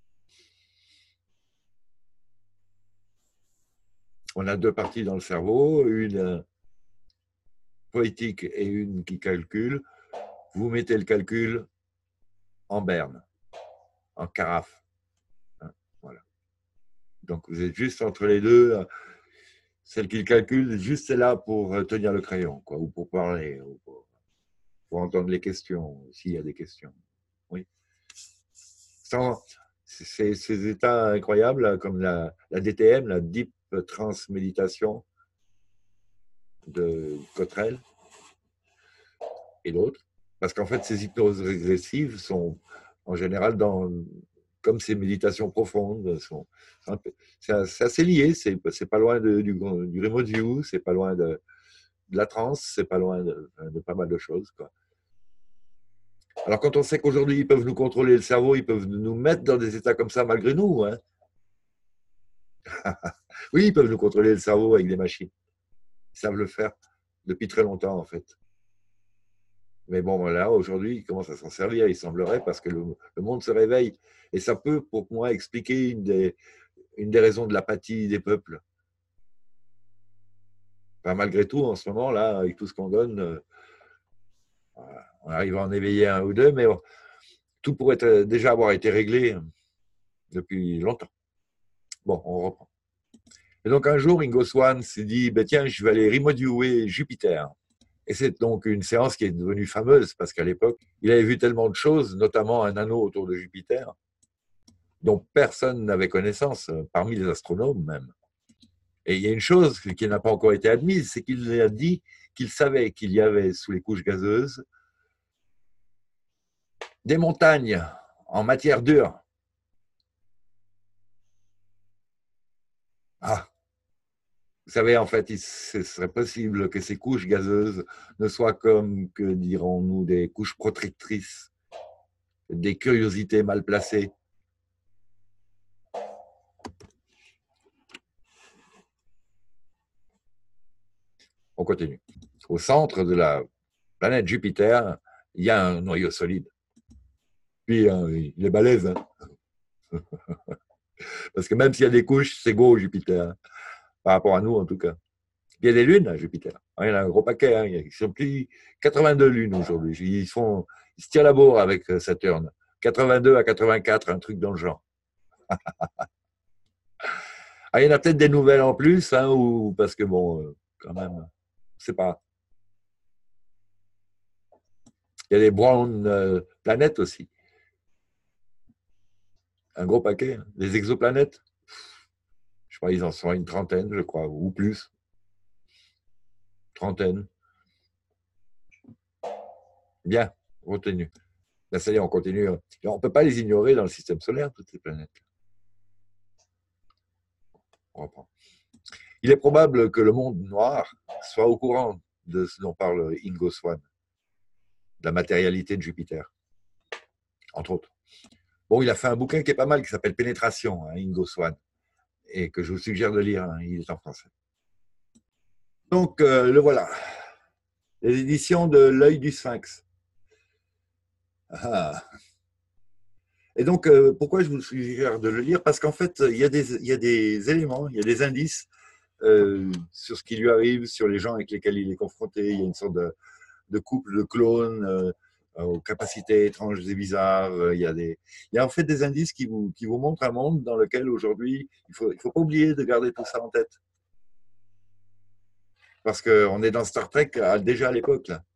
On a deux parties dans le cerveau, une poétique et une qui calcule. Vous mettez le calcul en berne, en carafe. Voilà. Donc vous êtes juste entre les deux. Celle qui calcule, juste c'est là pour tenir le crayon, quoi, ou pour parler, ou pour, pour entendre les questions, s'il y a des questions. Oui. Sans, ces, ces états incroyables, comme la, la D T M, la Deep Trance Meditation de Cottrell et d'autres, parce qu'en fait, ces hypnoses régressives sont en général dans, comme ces méditations profondes, sont, c'est assez lié, c'est pas loin de, du, du remote view, c'est pas loin de, de la transe, c'est pas loin de, de pas mal de choses, quoi. Alors, quand on sait qu'aujourd'hui, ils peuvent nous contrôler le cerveau, ils peuvent nous mettre dans des états comme ça malgré nous. Hein. Oui, ils peuvent nous contrôler le cerveau avec des machines. Ils savent le faire depuis très longtemps, en fait. Mais bon, voilà, aujourd'hui, ils commencent à s'en servir, il semblerait, parce que le, le monde se réveille. Et ça peut, pour moi, expliquer une des, une des raisons de l'apathie des peuples. Enfin, malgré tout, en ce moment, là, avec tout ce qu'on donne, euh, on arrive à en éveiller un ou deux, mais bon, tout pourrait être, déjà avoir été réglé depuis longtemps. Bon, on reprend. Et donc un jour, Ingo Swann s'est dit, ben tiens, je vais aller remote viewer Jupiter. Et c'est donc une séance qui est devenue fameuse parce qu'à l'époque, il avait vu tellement de choses, notamment un anneau autour de Jupiter, dont personne n'avait connaissance, parmi les astronomes même. Et il y a une chose qui n'a pas encore été admise, c'est qu'il a dit qu'il savait qu'il y avait sous les couches gazeuses des montagnes en matière dure. Ah, vous savez, en fait, il serait possible que ces couches gazeuses ne soient comme, que dirons-nous, des couches protectrices, des curiosités mal placées. On continue. Au centre de la planète Jupiter, il y a un noyau solide. Puis, hein, il est balèze. Hein. Parce que même s'il y a des couches, c'est gros Jupiter, hein, par rapport à nous en tout cas. Il y a des lunes à Jupiter. Il y en a un gros paquet. Hein. Ils sont plus quatre-vingt-deux lunes aujourd'hui. Ils, font, ils se tirent la bourre avec Saturne. quatre-vingt-deux à quatre-vingt-quatre, un truc dans le genre. Ah, il y en a peut-être des nouvelles en plus, hein, ou parce que bon, euh, quand même, c'est pas. Il y a des brown euh, planètes aussi. Un gros paquet. Hein. Des exoplanètes. Je crois qu'ils en sont une trentaine, je crois, ou plus. Trentaine. Bien, retenu. Ben, ça y est, on continue. On ne peut pas les ignorer dans le système solaire, toutes ces planètes. On reprend. Il est probable que le monde noir soit au courant de ce dont parle Ingo Swann, de la matérialité de Jupiter, entre autres. Bon, il a fait un bouquin qui est pas mal, qui s'appelle Pénétration, hein, Ingo Swann, et que je vous suggère de lire, hein, il est en français. Donc, euh, le voilà. Les éditions de L'œil du Sphinx. Ah. Et donc, euh, pourquoi je vous suggère de le lire? Parce qu'en fait, il y, a des, il y a des éléments, il y a des indices euh, sur ce qui lui arrive, sur les gens avec lesquels il est confronté. Il y a une sorte de, de couple de clones euh, aux capacités étranges et bizarres. Il y a, des, il y a en fait des indices qui vous, qui vous montrent un monde dans lequel aujourd'hui, il ne faut, il faut pas oublier de garder tout ça en tête. Parce qu'on est dans Star Trek déjà à l'époque, là.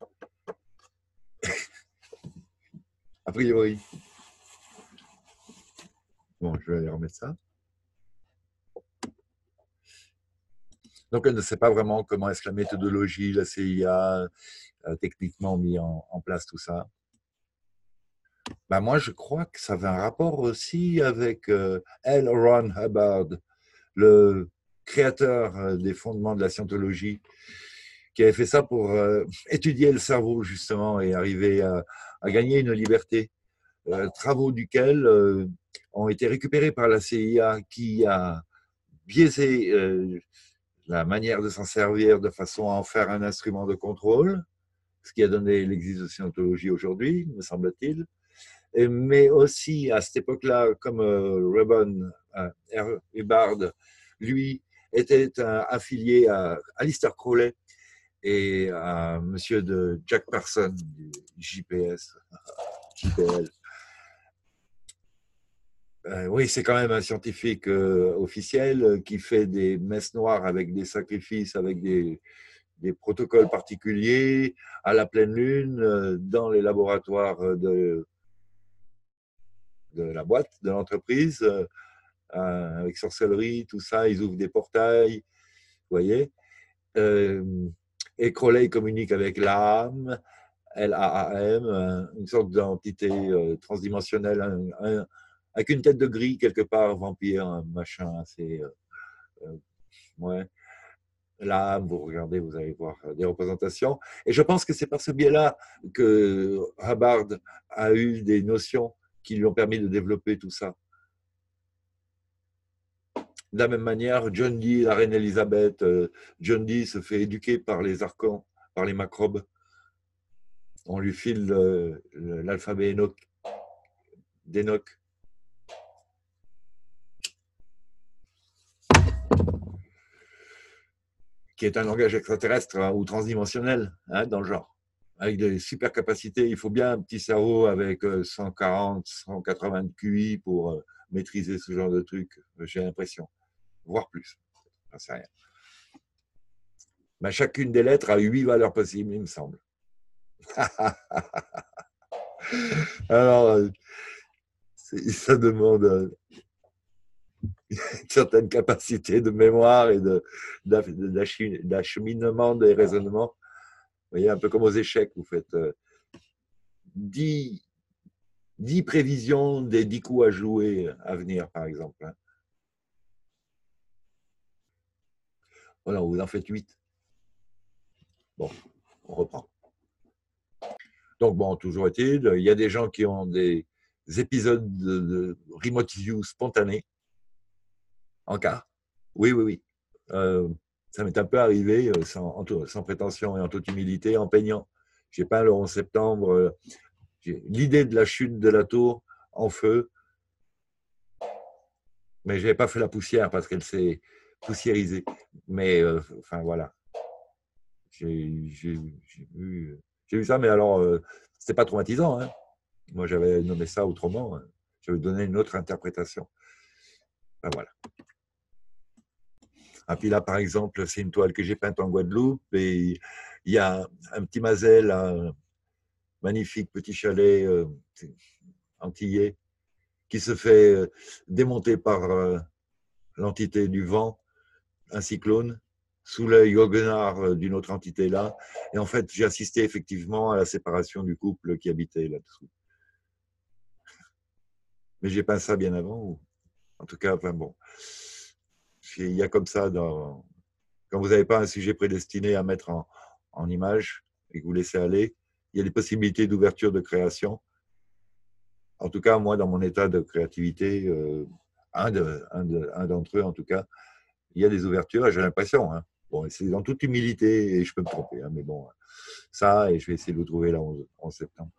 A priori. Bon, je vais aller remettre ça. Donc, elle ne sait pas vraiment comment est-ce que la méthodologie, la C I A, a techniquement mis en, en place tout ça. Ben moi, je crois que ça avait un rapport aussi avec euh, L. Ron Hubbard, le créateur des fondements de la scientologie, qui avait fait ça pour euh, étudier le cerveau, justement, et arriver à, à gagner une liberté. Euh, travaux duquel euh, ont été récupérés par la C I A, qui a biaisé euh, la manière de s'en servir de façon à en faire un instrument de contrôle, ce qui a donné l'existence de scientologie aujourd'hui, me semble-t-il. Mais aussi, à cette époque-là, comme euh, Rebon euh, Hubbard, lui, était un, affilié à Aleister Crowley et à monsieur de Jack Parson du J P S, J P L. Euh, oui, c'est quand même un scientifique euh, officiel euh, qui fait des messes noires avec des sacrifices, avec des, des protocoles particuliers, à la pleine lune, euh, dans les laboratoires de, de la boîte, de l'entreprise, euh, avec sorcellerie, tout ça, ils ouvrent des portails, vous voyez. Euh, et Crowley communique avec l'âme, L A A M, une sorte d'entité euh, transdimensionnelle, un, un, avec une tête de gris quelque part, vampire, un machin assez. Euh, euh, ouais. L'âme, vous regardez, vous allez voir des représentations. Et je pense que c'est par ce biais-là que Hubbard a eu des notions qui lui ont permis de développer tout ça. De la même manière, John Dee, la reine Elisabeth, euh, John Dee se fait éduquer par les archons, par les macrobes. On lui file l'alphabet d'Enoch. Qui est un langage extraterrestre hein, ou transdimensionnel, hein, dans le genre, avec des super capacités. Il faut bien un petit cerveau avec cent quarante, cent quatre-vingts de Q I pour euh, maîtriser ce genre de truc, j'ai l'impression, voire plus. J'en sais rien. Ben, chacune des lettres a huit valeurs possibles, il me semble. Alors, ça demande une certaine capacité de mémoire et d'acheminement des raisonnements. Vous voyez, un peu comme aux échecs, vous faites dix, dix prévisions des dix coups à jouer à venir, par exemple. Voilà, vous en faites huit. Bon, on reprend. Donc, bon, toujours est-il, il y a des gens qui ont des épisodes de, de remote view spontanés, en cas. Oui, oui, oui. Euh, ça m'est un peu arrivé, sans, sans prétention et en toute humilité, en peignant. J'ai peint le onze septembre, l'idée de la chute de la tour en feu, mais je n'avais pas fait la poussière parce qu'elle s'est poussiérisée. Mais, euh, enfin, voilà. J'ai vu, vu ça, mais alors, euh, c'était pas traumatisant. Hein. Moi, j'avais nommé ça autrement. Hein. J'avais donné une autre interprétation. Ben, voilà. Et puis là, par exemple, c'est une toile que j'ai peinte en Guadeloupe et il y a un petit Mazel, un magnifique petit chalet euh, antillais qui se fait euh, démonter par euh, l'entité du vent, un cyclone, sous l'œil goguenard d'une autre entité là. Et en fait, j'ai assisté effectivement à la séparation du couple qui habitait là-dessous. Mais j'ai peint ça bien avant. Ou... En tout cas, enfin bon. Il y a comme ça, dans... quand vous n'avez pas un sujet prédestiné à mettre en, en image et que vous laissez aller, il y a des possibilités d'ouverture de création. En tout cas, moi, dans mon état de créativité, euh, un, de, un, de, un d'entre eux, en tout cas, il y a des ouvertures et j'ai l'impression. Hein. Bon, c'est dans toute humilité et je peux me tromper, hein, mais bon, ça, et je vais essayer de vous trouver là en septembre.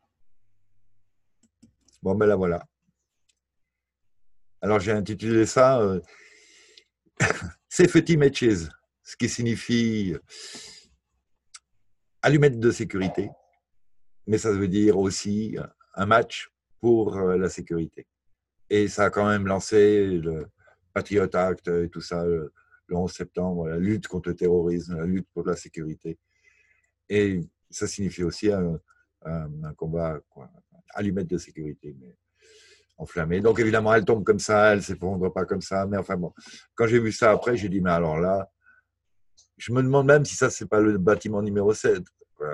Bon, ben là, voilà. Alors, j'ai intitulé ça euh, Safety Matches, ce qui signifie allumette de sécurité, mais ça veut dire aussi un match pour la sécurité. Et ça a quand même lancé le Patriot Act et tout ça, le onze septembre, la lutte contre le terrorisme, la lutte pour la sécurité. Et ça signifie aussi un, un, un combat, quoi, allumette de sécurité, mais enflammée. Donc évidemment, elle tombe comme ça, elle ne s'effondre pas comme ça, mais enfin bon. Quand j'ai vu ça après, j'ai dit, mais alors là, je me demande même si ça, c'est pas le bâtiment numéro sept.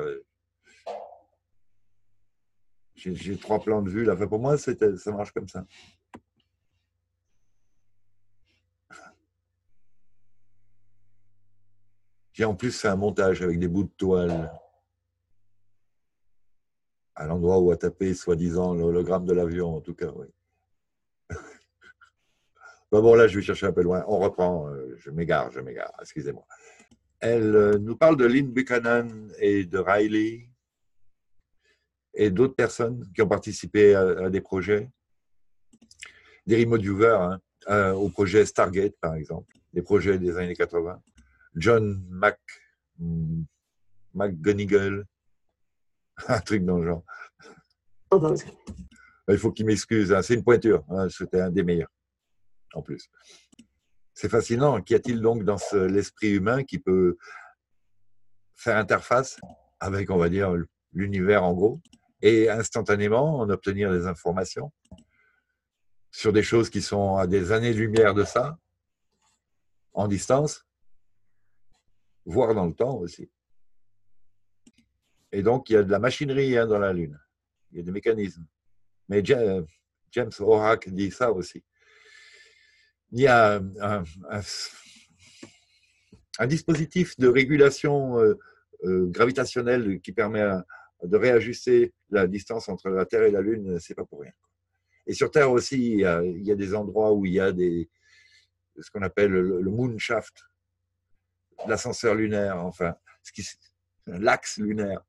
J'ai trois plans de vue là. Enfin, pour moi, ça marche comme ça. J'ai en plus fait un montage avec des bouts de toile à l'endroit où a tapé soi-disant l'hologramme de l'avion, en tout cas, oui. Bon, bon, là, je vais chercher un peu loin. On reprend. Je m'égare, je m'égare. Excusez-moi. Elle nous parle de Lynn Buchanan et de Riley et d'autres personnes qui ont participé à, à des projets, des remote viewers, hein, euh, au projet Stargate, par exemple, des projets des années quatre-vingts. John Mac, McGonigal, un truc dans le genre. Il faut qu'il m'excuse, hein, c'est une pointure, hein, c'était un des meilleurs, en plus. C'est fascinant. Qu'y a-t-il donc dans l'esprit humain qui peut faire interface avec, on va dire, l'univers en gros, et instantanément en obtenir des informations sur des choses qui sont à des années-lumière de ça, en distance, voire dans le temps aussi. Et donc, il y a de la machinerie hein, dans la Lune. Il y a des mécanismes. Mais James Horak dit ça aussi. Il y a un, un, un dispositif de régulation euh, euh, gravitationnelle qui permet à, de réajuster la distance entre la Terre et la Lune, c'est pas pour rien. Et sur Terre aussi, il y a, il y a des endroits où il y a des, ce qu'on appelle le, le moonshaft, l'ascenseur lunaire, enfin, l'axe lunaire.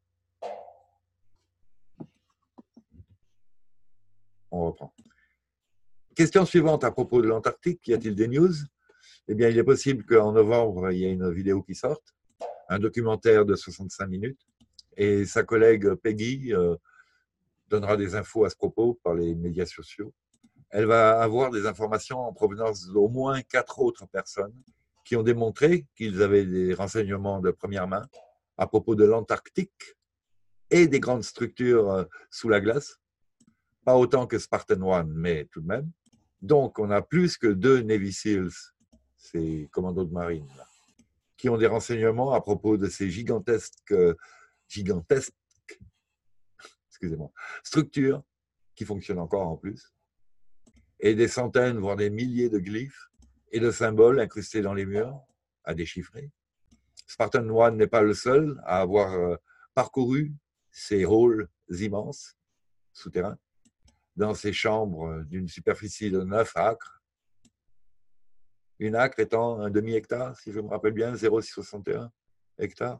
On reprend. Question suivante à propos de l'Antarctique, y a-t-il des news? Eh bien, il est possible qu'en novembre, il y ait une vidéo qui sorte, un documentaire de soixante-cinq minutes, et sa collègue Peggy euh, donnera des infos à ce propos par les médias sociaux. Elle va avoir des informations en provenance d'au moins quatre autres personnes qui ont démontré qu'ils avaient des renseignements de première main à propos de l'Antarctique et des grandes structures sous la glace. Pas autant que Spartan un, mais tout de même. Donc, on a plus que deux Navy SEALs, ces commandos de marine, là, qui ont des renseignements à propos de ces gigantesques, gigantesques excusez-moi, structures qui fonctionnent encore en plus, et des centaines, voire des milliers de glyphes et de symboles incrustés dans les murs à déchiffrer. Spartan un n'est pas le seul à avoir parcouru ces halls immenses souterrains dans ces chambres d'une superficie de neuf acres. Une acre étant un demi-hectare, si je me rappelle bien, zéro virgule soixante et un hectares.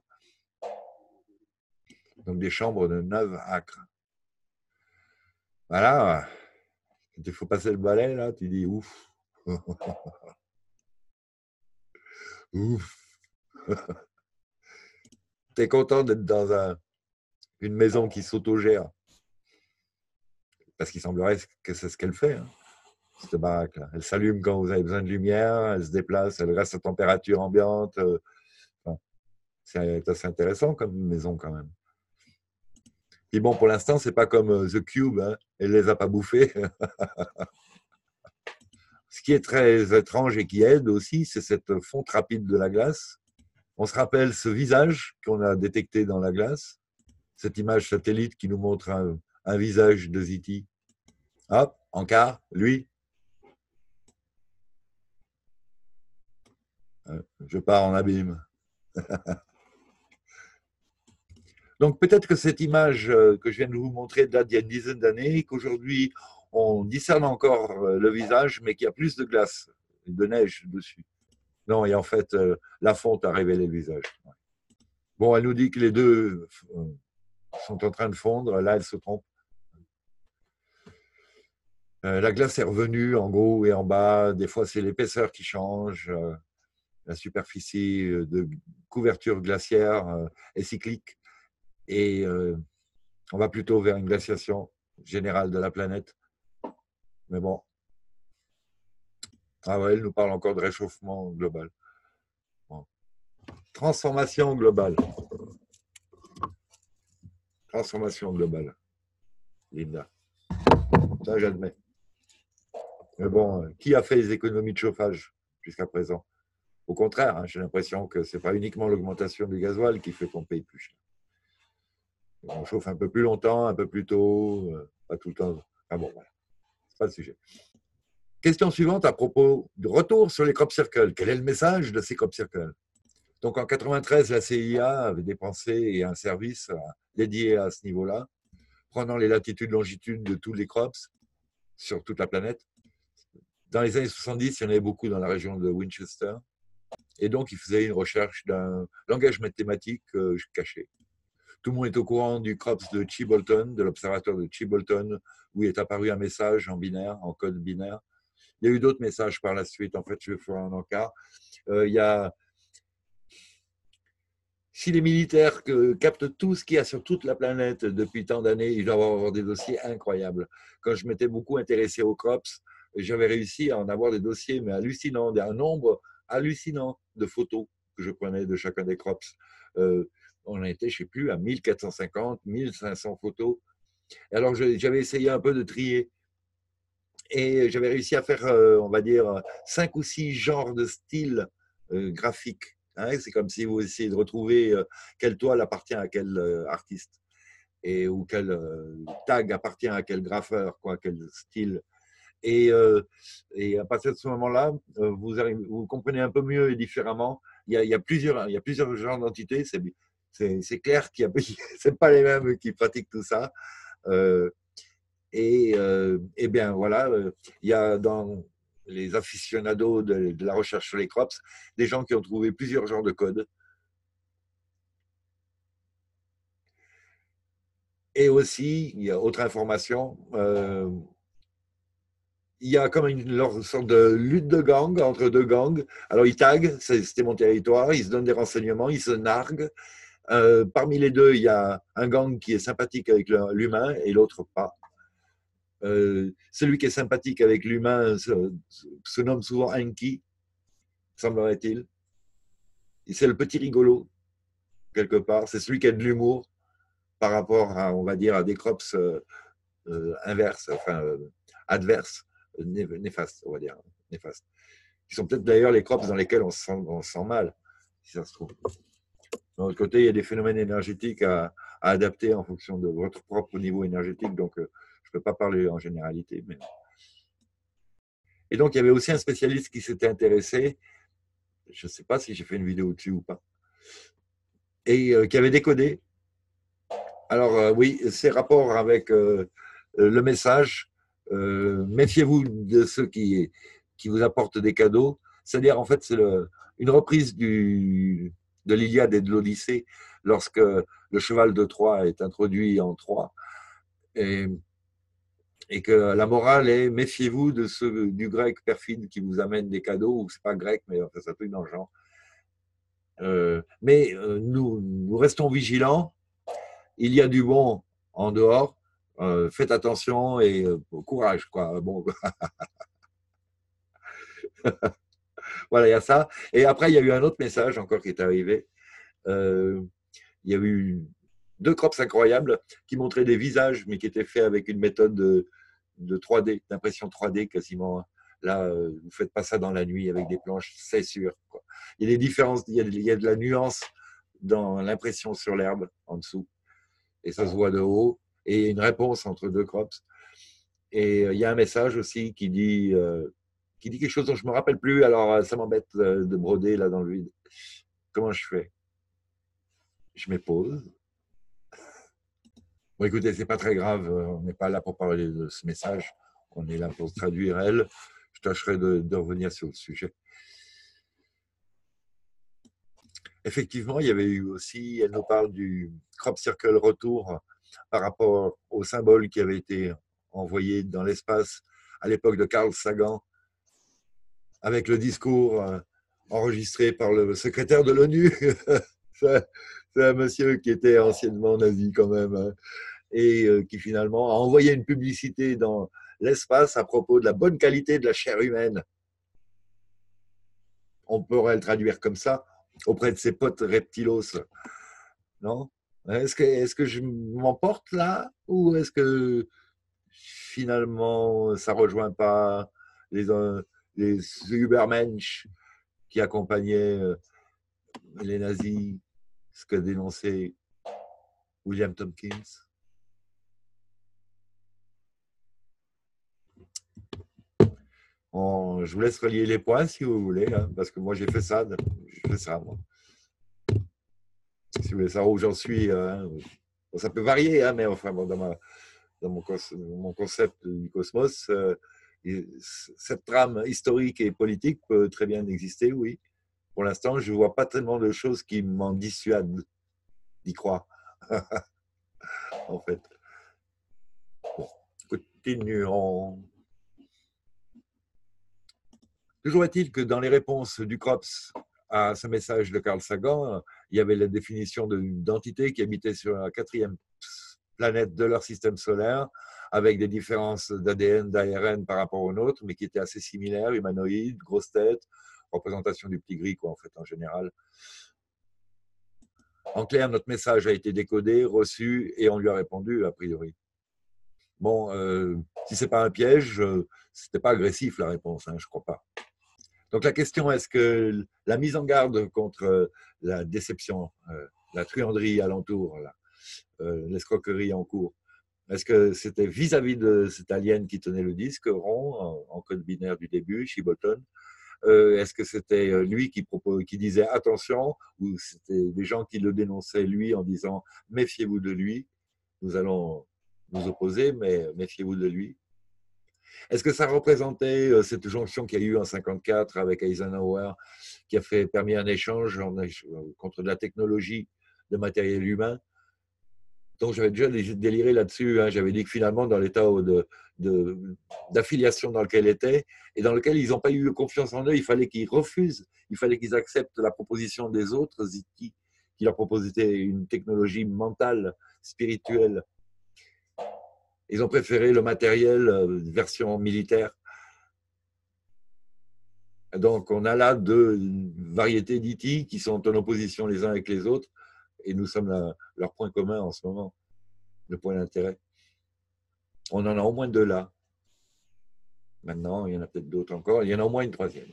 Donc des chambres de neuf acres. Voilà. Quand il faut passer le balai, là, tu dis ouf. Ouf. Tu es content d'être dans un, une maison qui s'autogère. Parce qu'il semblerait que c'est ce qu'elle fait, hein, cette baraque-là. Elle s'allume quand vous avez besoin de lumière, elle se déplace, elle reste à température ambiante. Enfin, c'est assez intéressant comme maison quand même. Puis bon, pour l'instant, c'est pas comme The Cube, hein, elle les a pas bouffés. Ce qui est très étrange et qui aide aussi, c'est cette fonte rapide de la glace. On se rappelle ce visage qu'on a détecté dans la glace, cette image satellite qui nous montre un, un visage de Ziti. Hop, encart, lui. Je pars en abîme. Donc peut-être que cette image que je viens de vous montrer date d'il y a une dizaine d'années, qu'aujourd'hui on discerne encore le visage, mais qu'il y a plus de glace, de neige dessus. Non, et en fait, la fonte a révélé le visage. Bon, elle nous dit que les deux sont en train de fondre. Là, elle se trompe. La glace est revenue en haut et en bas. Des fois, c'est l'épaisseur qui change. La superficie de couverture glaciaire est cyclique. Et on va plutôt vers une glaciation générale de la planète. Mais bon. Ah ouais, elle nous parle encore de réchauffement global. Bon. Transformation globale. Transformation globale. Linda. Ça, j'admets. Mais bon, qui a fait les économies de chauffage jusqu'à présent? Au contraire, hein, j'ai l'impression que ce n'est pas uniquement l'augmentation du gasoil qui fait qu'on paye plus cher. On chauffe un peu plus longtemps, un peu plus tôt, euh, pas tout le temps. Ah bon, voilà. C'est pas le sujet. Question suivante à propos du retour sur les crop circles. Quel est le message de ces crop circles? Donc en quatre-vingt-treize, la C I A avait dépensé un service dédié à ce niveau-là, prenant les latitudes, longitudes de tous les crops sur toute la planète. Dans les années soixante-dix, il y en avait beaucoup dans la région de Winchester. Et donc, il faisait une recherche d'un langage mathématique euh, caché. Tout le monde est au courant du CROPS de Chilbolton, de l'observatoire de Chilbolton, où il est apparu un message en binaire, en code binaire. Il y a eu d'autres messages par la suite. En fait, je vais faire un encart. Euh, il y a... Si les militaires que, captent tout ce qu'il y a sur toute la planète depuis tant d'années, ils doivent avoir des dossiers incroyables. Quand je m'étais beaucoup intéressé au CROPS, j'avais réussi à en avoir des dossiers, mais hallucinants, un nombre hallucinant de photos que je prenais de chacun des crops. Euh, on était, je ne sais plus, à mille quatre cent cinquante, mille cinq cents photos. Et alors, j'avais essayé un peu de trier. Et j'avais réussi à faire, euh, on va dire, cinq ou six genres de styles euh, graphiques. Hein, c'est comme si vous essayez de retrouver euh, quelle toile appartient à quel euh, artiste et, ou quel euh, tag appartient à quel graffeur, quoi, quel style. Et, euh, et à partir de ce moment-là, euh, vous, arrivez, vous comprenez un peu mieux et différemment. Il y a, il y a, plusieurs, il y a plusieurs genres d'entités. C'est clair qu'il y a c'est pas les mêmes qui pratiquent tout ça. Euh, et, euh, et bien voilà, il y a dans les aficionados de, de la recherche sur les crops des gens qui ont trouvé plusieurs genres de codes. Et aussi, il y a autre information. Euh, il y a comme une sorte de lutte de gang entre deux gangs. Alors, ils taguent, c'était mon territoire, ils se donnent des renseignements, ils se narguent. Euh, parmi les deux, il y a un gang qui est sympathique avec l'humain et l'autre pas. Euh, celui qui est sympathique avec l'humain se, se nomme souvent Enki, semblerait-il. c'est le petit rigolo, quelque part. C'est celui qui a de l'humour par rapport à, on va dire, à des crops euh, euh, inverses, enfin, euh, adverses, euh, néfastes, on va dire, néfastes. Qui sont peut-être d'ailleurs les crops dans lesquels on se sent, on se sent mal, si ça se trouve. De l'autre côté, il y a des phénomènes énergétiques à, à adapter en fonction de votre propre niveau énergétique, donc euh, je ne peux pas parler en généralité. Mais... Et donc, il y avait aussi un spécialiste qui s'était intéressé, je ne sais pas si j'ai fait une vidéo dessus ou pas, et euh, qui avait décodé. Alors euh, oui, ces rapports avec euh, le message, euh, méfiez-vous de ceux qui, qui vous apportent des cadeaux. C'est-à-dire, en fait, c'est le, une reprise du, de l'Iliade et de l'Odyssée lorsque le cheval de Troie est introduit en Troie. Et, et que la morale est méfiez-vous de ceux du grec perfide qui vous amène des cadeaux, ou c'est pas grec, mais enfin, c'est un truc dans le genre. Euh, mais euh, nous, nous restons vigilants. Il y a du bon en dehors. Euh, faites attention et euh, courage, quoi. Bon. Voilà, il y a ça. Et après, il y a eu un autre message encore qui est arrivé. Euh, il y a eu deux crops incroyables qui montraient des visages, mais qui étaient faits avec une méthode de, de trois D, d'impression trois D quasiment. Là, euh, vous ne faites pas ça dans la nuit avec des planches, c'est sûr, quoi. Il y a des différences, il y a, il y a de la nuance dans l'impression sur l'herbe en dessous. Et ça se voit de haut. Et il y a une réponse entre deux crops. Et euh, il y a un message aussi qui dit, euh, qui dit quelque chose dont je ne me rappelle plus. Alors, ça m'embête euh, de broder là dans le vide. Comment je fais? Je m'épose. Bon, écoutez, c'est pas très grave. On n'est pas là pour parler de ce message. On est là pour se traduire elle. Je tâcherai de, de revenir sur le sujet. Effectivement, il y avait eu aussi, elle nous parle du crop circle retour par rapport au symbole qui avait été envoyé dans l'espace à l'époque de Carl Sagan, avec le discours enregistré par le secrétaire de l'ONU. C'est un monsieur qui était anciennement nazi quand même, et qui finalement a envoyé une publicité dans l'espace à propos de la bonne qualité de la chair humaine. On pourrait le traduire comme ça auprès de ses potes reptilos. Non? Est-ce que, est-ce que je m'emporte là, ou est-ce que finalement ça ne rejoint pas les, les Übermensch qui accompagnaient les nazis, ce que dénonçait William Tompkins? On, je vous laisse relier les points si vous voulez, hein, parce que moi j'ai fait ça, je fais ça moi. Si vous voulez savoir où j'en suis, hein, bon, ça peut varier, hein, mais enfin bon, dans, ma, dans mon, mon, concept du cosmos, euh, cette trame historique et politique peut très bien exister, oui. Pour l'instant, je ne vois pas tellement de choses qui m'en dissuadent d'y croire, en fait. Bon, continuons. Toujours est-il que dans les réponses du CROPS à ce message de Carl Sagan, il y avait la définition d'entités qui habitaient sur la quatrième planète de leur système solaire, avec des différences d'A D N, d'A R N par rapport aux nôtres, mais qui étaient assez similaires, humanoïdes, grosses têtes, représentation du petit gris, quoi, en fait, en général. En clair, notre message a été décodé, reçu, et on lui a répondu, a priori. Bon, euh, si ce n'est pas un piège, euh, ce n'était pas agressif, la réponse, hein, je ne crois pas. Donc la question, est-ce que la mise en garde contre la déception, euh, la truanderie alentour, euh, l'escroquerie en cours, est-ce que c'était vis-à-vis de cet alien qui tenait le disque rond, en, en code binaire du début, Shibbolton, euh, est-ce que c'était lui qui, propos, qui disait attention, ou c'était des gens qui le dénonçaient lui en disant méfiez-vous de lui, nous allons nous opposer, mais méfiez-vous de lui? Est-ce que ça représentait euh, cette jonction qu'il y a eu en cinquante-quatre avec Eisenhower, qui a fait, permis un échange en, contre de la technologie de matériel humain? Donc j'avais déjà déliré là-dessus. Hein. J'avais dit que finalement, dans l'état de, de, d'affiliation dans lequel ils étaient, et dans lequel ils n'ont pas eu confiance en eux, il fallait qu'ils refusent, il fallait qu'ils acceptent la proposition des autres qui, qui leur proposaient une technologie mentale, spirituelle. Ils ont préféré le matériel euh, version militaire. Donc, on a là deux variétés d'I T qui sont en opposition les uns avec les autres, et nous sommes la, leur point commun en ce moment, le point d'intérêt. On en a au moins deux là. Maintenant, il y en a peut-être d'autres encore. Il y en a au moins une troisième.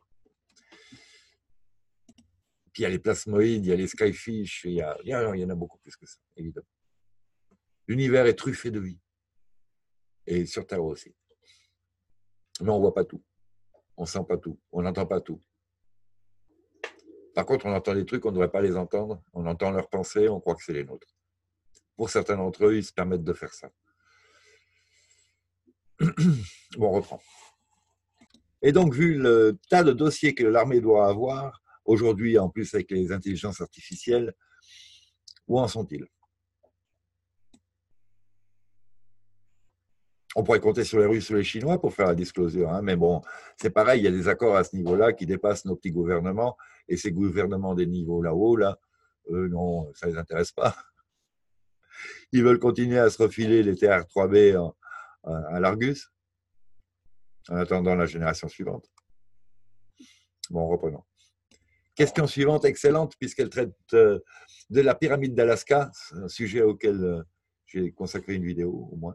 Puis il y a les plasmoïdes, il y a les skyfish, il y, a, il y en a beaucoup plus que ça, évidemment. L'univers est truffé de vie. Et sur Terre aussi. Mais on ne voit pas tout. On ne sent pas tout. On n'entend pas tout. Par contre, on entend des trucs, on ne devrait pas les entendre. On entend leurs pensées, on croit que c'est les nôtres. Pour certains d'entre eux, ils se permettent de faire ça. Bon, on reprend. Et donc, vu le tas de dossiers que l'armée doit avoir, aujourd'hui, en plus avec les intelligences artificielles, où en sont-ils? On pourrait compter sur les Russes ou les Chinois pour faire la disclosure, hein, mais bon, c'est pareil, il y a des accords à ce niveau-là qui dépassent nos petits gouvernements, et ces gouvernements des niveaux là-haut, là, eux, non, ça ne les intéresse pas. Ils veulent continuer à se refiler les T R trois B en, à l'Argus, en attendant la génération suivante. Bon, reprenons. Question suivante, excellente, puisqu'elle traite de la pyramide d'Alaska, un sujet auquel j'ai consacré une vidéo, au moins.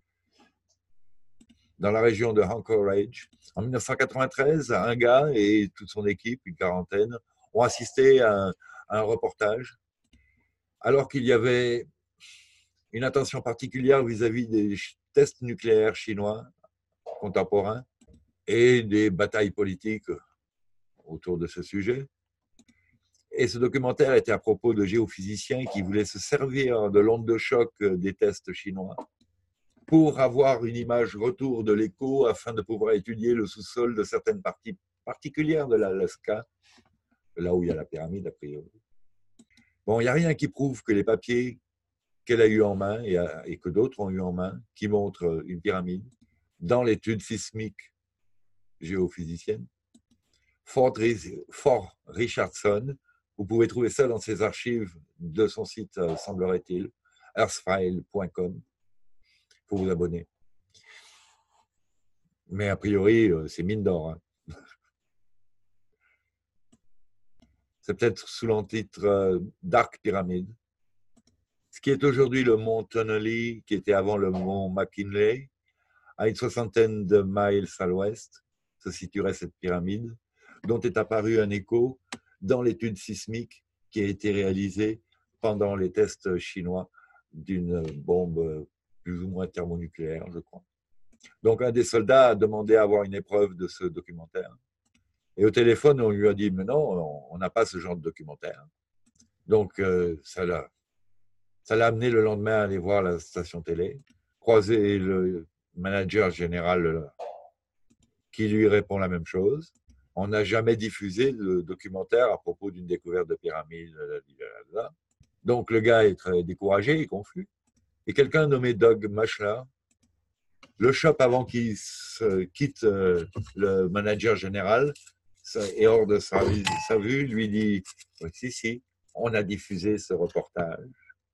Dans la région de Anchorage. En mille neuf cent quatre-vingt-treize, un gars et toute son équipe, une quarantaine, ont assisté à un, à un reportage, alors qu'il y avait une attention particulière vis-à-vis des tests nucléaires chinois contemporains et des batailles politiques autour de ce sujet. Et ce documentaire était à propos de géophysiciens qui voulaient se servir de l'onde de choc des tests chinois pour avoir une image retour de l'écho afin de pouvoir étudier le sous-sol de certaines parties particulières de l'Alaska, là où il y a la pyramide a priori. Bon, il n'y a rien qui prouve que les papiers qu'elle a eu en main et, et que d'autres ont eu en main, qui montrent une pyramide, dans l'étude sismique géophysicienne. Fort, Fort Richardson, vous pouvez trouver ça dans ses archives de son site, semblerait-il, earthfile point com. Il faut vous abonner. Mais a priori, c'est mine d'or. Hein. C'est peut-être sous l'entitre Dark Pyramid. Ce qui est aujourd'hui le mont Tonelli, qui était avant le mont McKinley, à une soixantaine de miles à l'ouest, se situerait cette pyramide, dont est apparu un écho dans l'étude sismique qui a été réalisée pendant les tests chinois d'une bombe plus ou moins thermonucléaire, je crois. Donc, un des soldats a demandé à avoir une épreuve de ce documentaire. Et au téléphone, on lui a dit, mais non, on n'a pas ce genre de documentaire. Donc, euh, ça l'a ça l'a amené le lendemain à aller voir la station télé, croiser le manager général qui lui répond la même chose. On n'a jamais diffusé le documentaire à propos d'une découverte de pyramide. Donc, le gars est très découragé et confus. Et quelqu'un nommé Doug Maschler, le shop, avant qu'il quitte le manager général, est hors de sa, sa vue, lui dit « Si, si, on a diffusé ce reportage.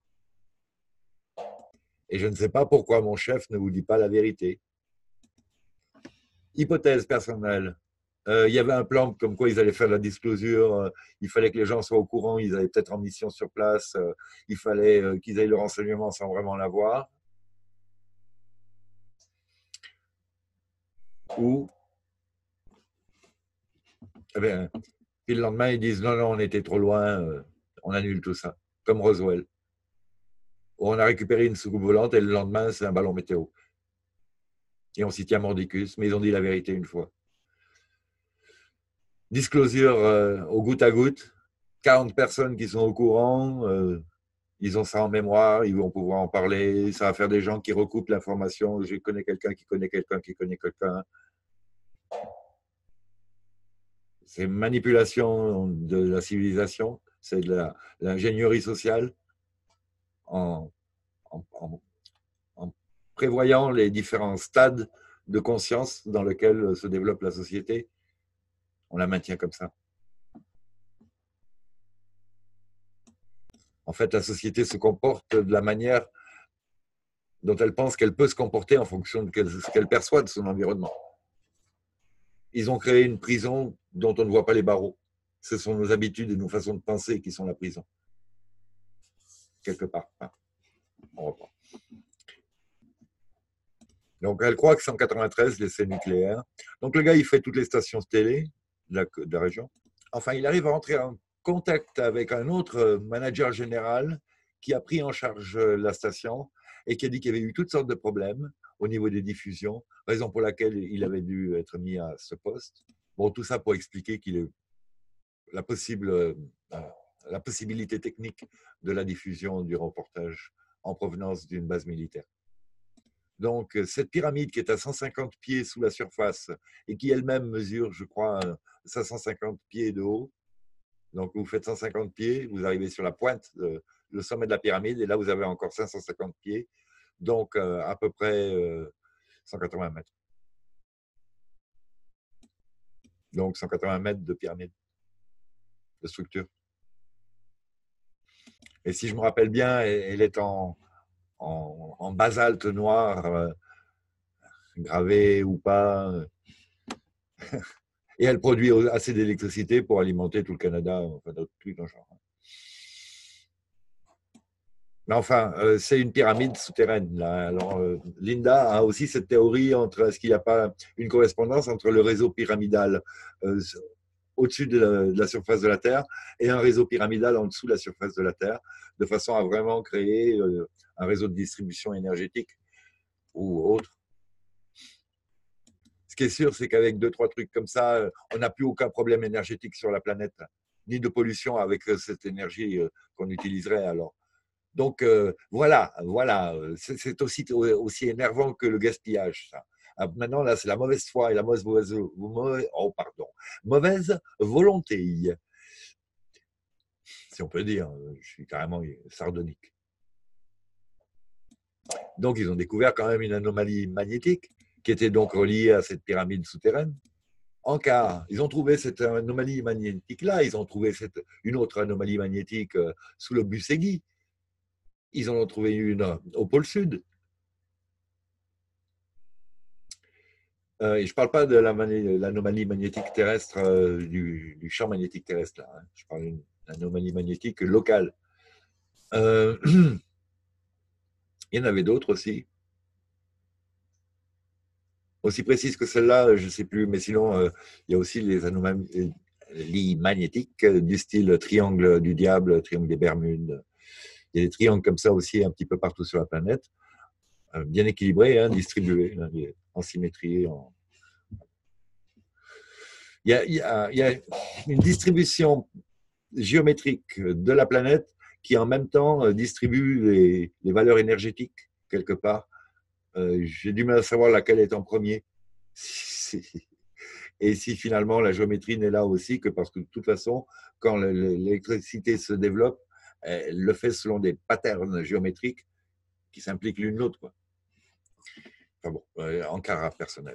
Et je ne sais pas pourquoi mon chef ne vous dit pas la vérité. » Hypothèse personnelle. Euh, il y avait un plan comme quoi ils allaient faire la disclosure, euh, il fallait que les gens soient au courant, ils allaient peut-être en mission sur place, euh, il fallait euh, qu'ils aient le renseignement sans vraiment l'avoir. Ou, eh bien, puis le lendemain, ils disent non, non, on était trop loin, euh, on annule tout ça, comme Roswell. On a récupéré une soucoupe volante et le lendemain, c'est un ballon météo. Et on s'y tient mordicus, mais ils ont dit la vérité une fois. Disclosure euh, au goutte à goutte, quarante personnes qui sont au courant, euh, ils ont ça en mémoire, ils vont pouvoir en parler, ça va faire des gens qui recoupent l'information, je connais quelqu'un qui connaît quelqu'un qui connaît quelqu'un. C'est manipulation de la civilisation, c'est de l'ingénierie sociale en, en, en, en prévoyant les différents stades de conscience dans lesquels se développe la société. On la maintient comme ça. En fait, la société se comporte de la manière dont elle pense qu'elle peut se comporter en fonction de ce qu'elle perçoit de son environnement. Ils ont créé une prison dont on ne voit pas les barreaux. Ce sont nos habitudes et nos façons de penser qui sont la prison. Quelque part. Hein. On reprend. Donc, elle croit que c'est en quatre-vingt-treize, l'essai nucléaire. Donc, le gars, il fait toutes les stations télé de la, de la région. Enfin, il arrive à entrer en contact avec un autre manager général qui a pris en charge la station et qui a dit qu'il y avait eu toutes sortes de problèmes au niveau des diffusions, raison pour laquelle il avait dû être mis à ce poste. Bon, tout ça pour expliquer qu'il est la, possible, la possibilité technique de la diffusion du reportage en provenance d'une base militaire. Donc, cette pyramide qui est à cent cinquante pieds sous la surface et qui elle-même mesure, je crois, cinq cent cinquante pieds de haut. Donc, vous faites cent cinquante pieds, vous arrivez sur la pointe, le sommet de la pyramide, et là, vous avez encore cinq cent cinquante pieds, donc à peu près cent quatre-vingts mètres. Donc, cent quatre-vingts mètres de pyramide, de structure. Et si je me rappelle bien, elle est en, en, en basalte noir, euh, gravé ou pas. Et elle produit assez d'électricité pour alimenter tout le Canada, enfin d'autres trucs dans le genre. Mais enfin, euh, c'est une pyramide souterraine. Là. Alors, euh, Linda a aussi cette théorie entre est-ce qu'il n'y a pas une correspondance entre le réseau pyramidal euh, au-dessus de, de la surface de la Terre et un réseau pyramidal en dessous de la surface de la Terre, de façon à vraiment créer euh, un réseau de distribution énergétique ou autre. Ce qui est sûr, c'est qu'avec deux, trois trucs comme ça, on n'a plus aucun problème énergétique sur la planète, ni de pollution avec cette énergie qu'on utiliserait alors. Donc euh, voilà, voilà, c'est aussi, aussi énervant que le gaspillage. Ça. Maintenant, là, c'est la mauvaise foi et la mauvaise, mauvaise, oh, pardon, mauvaise volonté. Si on peut dire, je suis carrément sardonique. Donc, ils ont découvert quand même une anomalie magnétique qui était donc reliée à cette pyramide souterraine. En cas, ils ont trouvé cette anomalie magnétique-là, ils ont trouvé cette, une autre anomalie magnétique sous le Busségui. Ils en ont trouvé une au pôle Sud. Euh, et je ne parle pas de l'anomalie magnétique terrestre, euh, du, du champ magnétique terrestre, là, hein. Je parle d'une anomalie magnétique locale. Euh, il y en avait d'autres aussi. Aussi précises que celle-là, je ne sais plus, mais sinon, euh, il y a aussi les anomalies magnétiques du style triangle du diable, triangle des Bermudes. Il y a des triangles comme ça aussi un petit peu partout sur la planète, euh, bien équilibrés, hein, distribués, hein, en symétrie. En... Il, y a, il, y a, il y a une distribution géométrique de la planète qui en même temps distribue les, les valeurs énergétiques quelque part. Euh, j'ai du mal à savoir laquelle est en premier. Et si finalement la géométrie n'est là aussi que parce que de toute façon, quand l'électricité se développe, elle le fait selon des patterns géométriques qui s'impliquent l'une l'autre. Enfin bon, en cas personnel.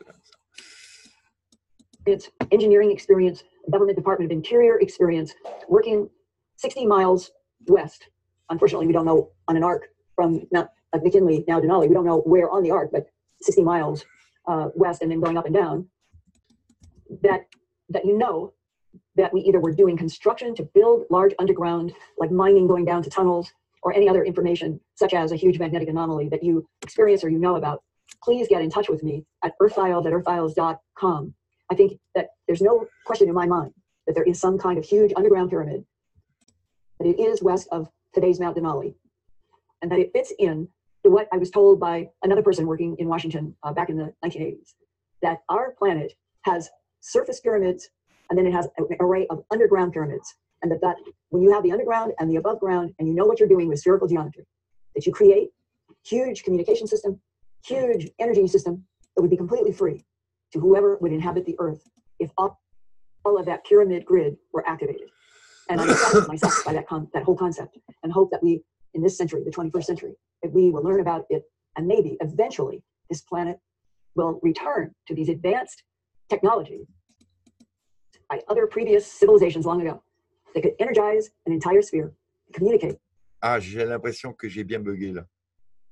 It's engineering experience, government department of interior experience, working sixty miles west. Unfortunately, we don't know on an arc from Mount uh, McKinley, now Denali, we don't know where on the arc, but sixty miles uh, west and then going up and down, that, that you know that we either were doing construction to build large underground, like mining going down to tunnels, or any other information, such as a huge magnetic anomaly that you experience or you know about, please get in touch with me at earthfiles at earthfiles dot com. I think that there's no question in my mind that there is some kind of huge underground pyramid, that it is west of today's Mount Denali, and that it fits in to what I was told by another person working in Washington uh, back in the nineteen eighties, that our planet has surface pyramids, and then it has an array of underground pyramids, and that, that when you have the underground and the above ground, and you know what you're doing with spherical geometry, that you create huge communication system, huge energy system that would be completely free to whoever would inhabit the earth if all, all of that pyramid grid were activated. And I'm excited myself by that, con that whole concept, and hope that we, in this century, the twenty-first century, that we will learn about it, and maybe eventually this planet will return to these advanced technologies by other previous civilizations long ago that could energize an entire sphere, communicate. Ah, j'ai l'impression que j'ai bien bugué là.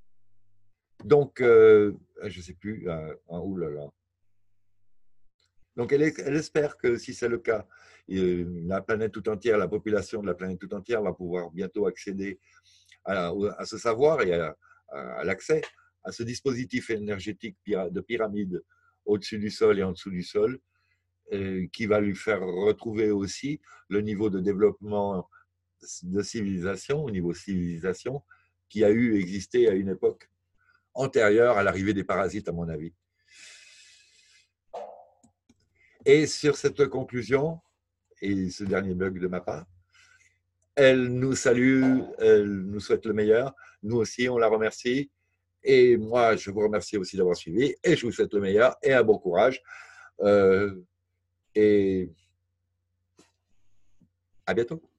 Donc, euh, je ne sais plus. Euh, oh là là. Donc, elle, elle espère que si c'est le cas, la planète tout entière, la population de la planète tout entière va pouvoir bientôt accéder à, à ce savoir et à, à l'accès à ce dispositif énergétique de pyramide au-dessus du sol et en dessous du sol, euh, qui va lui faire retrouver aussi le niveau de développement de civilisation, au niveau civilisation, qui a eu existé à une époque antérieure à l'arrivée des parasites, à mon avis. Et sur cette conclusion, et ce dernier bug de ma part, elle nous salue, elle nous souhaite le meilleur. Nous aussi, on la remercie. Et moi, je vous remercie aussi d'avoir suivi. Et je vous souhaite le meilleur et un bon courage. Euh, et à bientôt.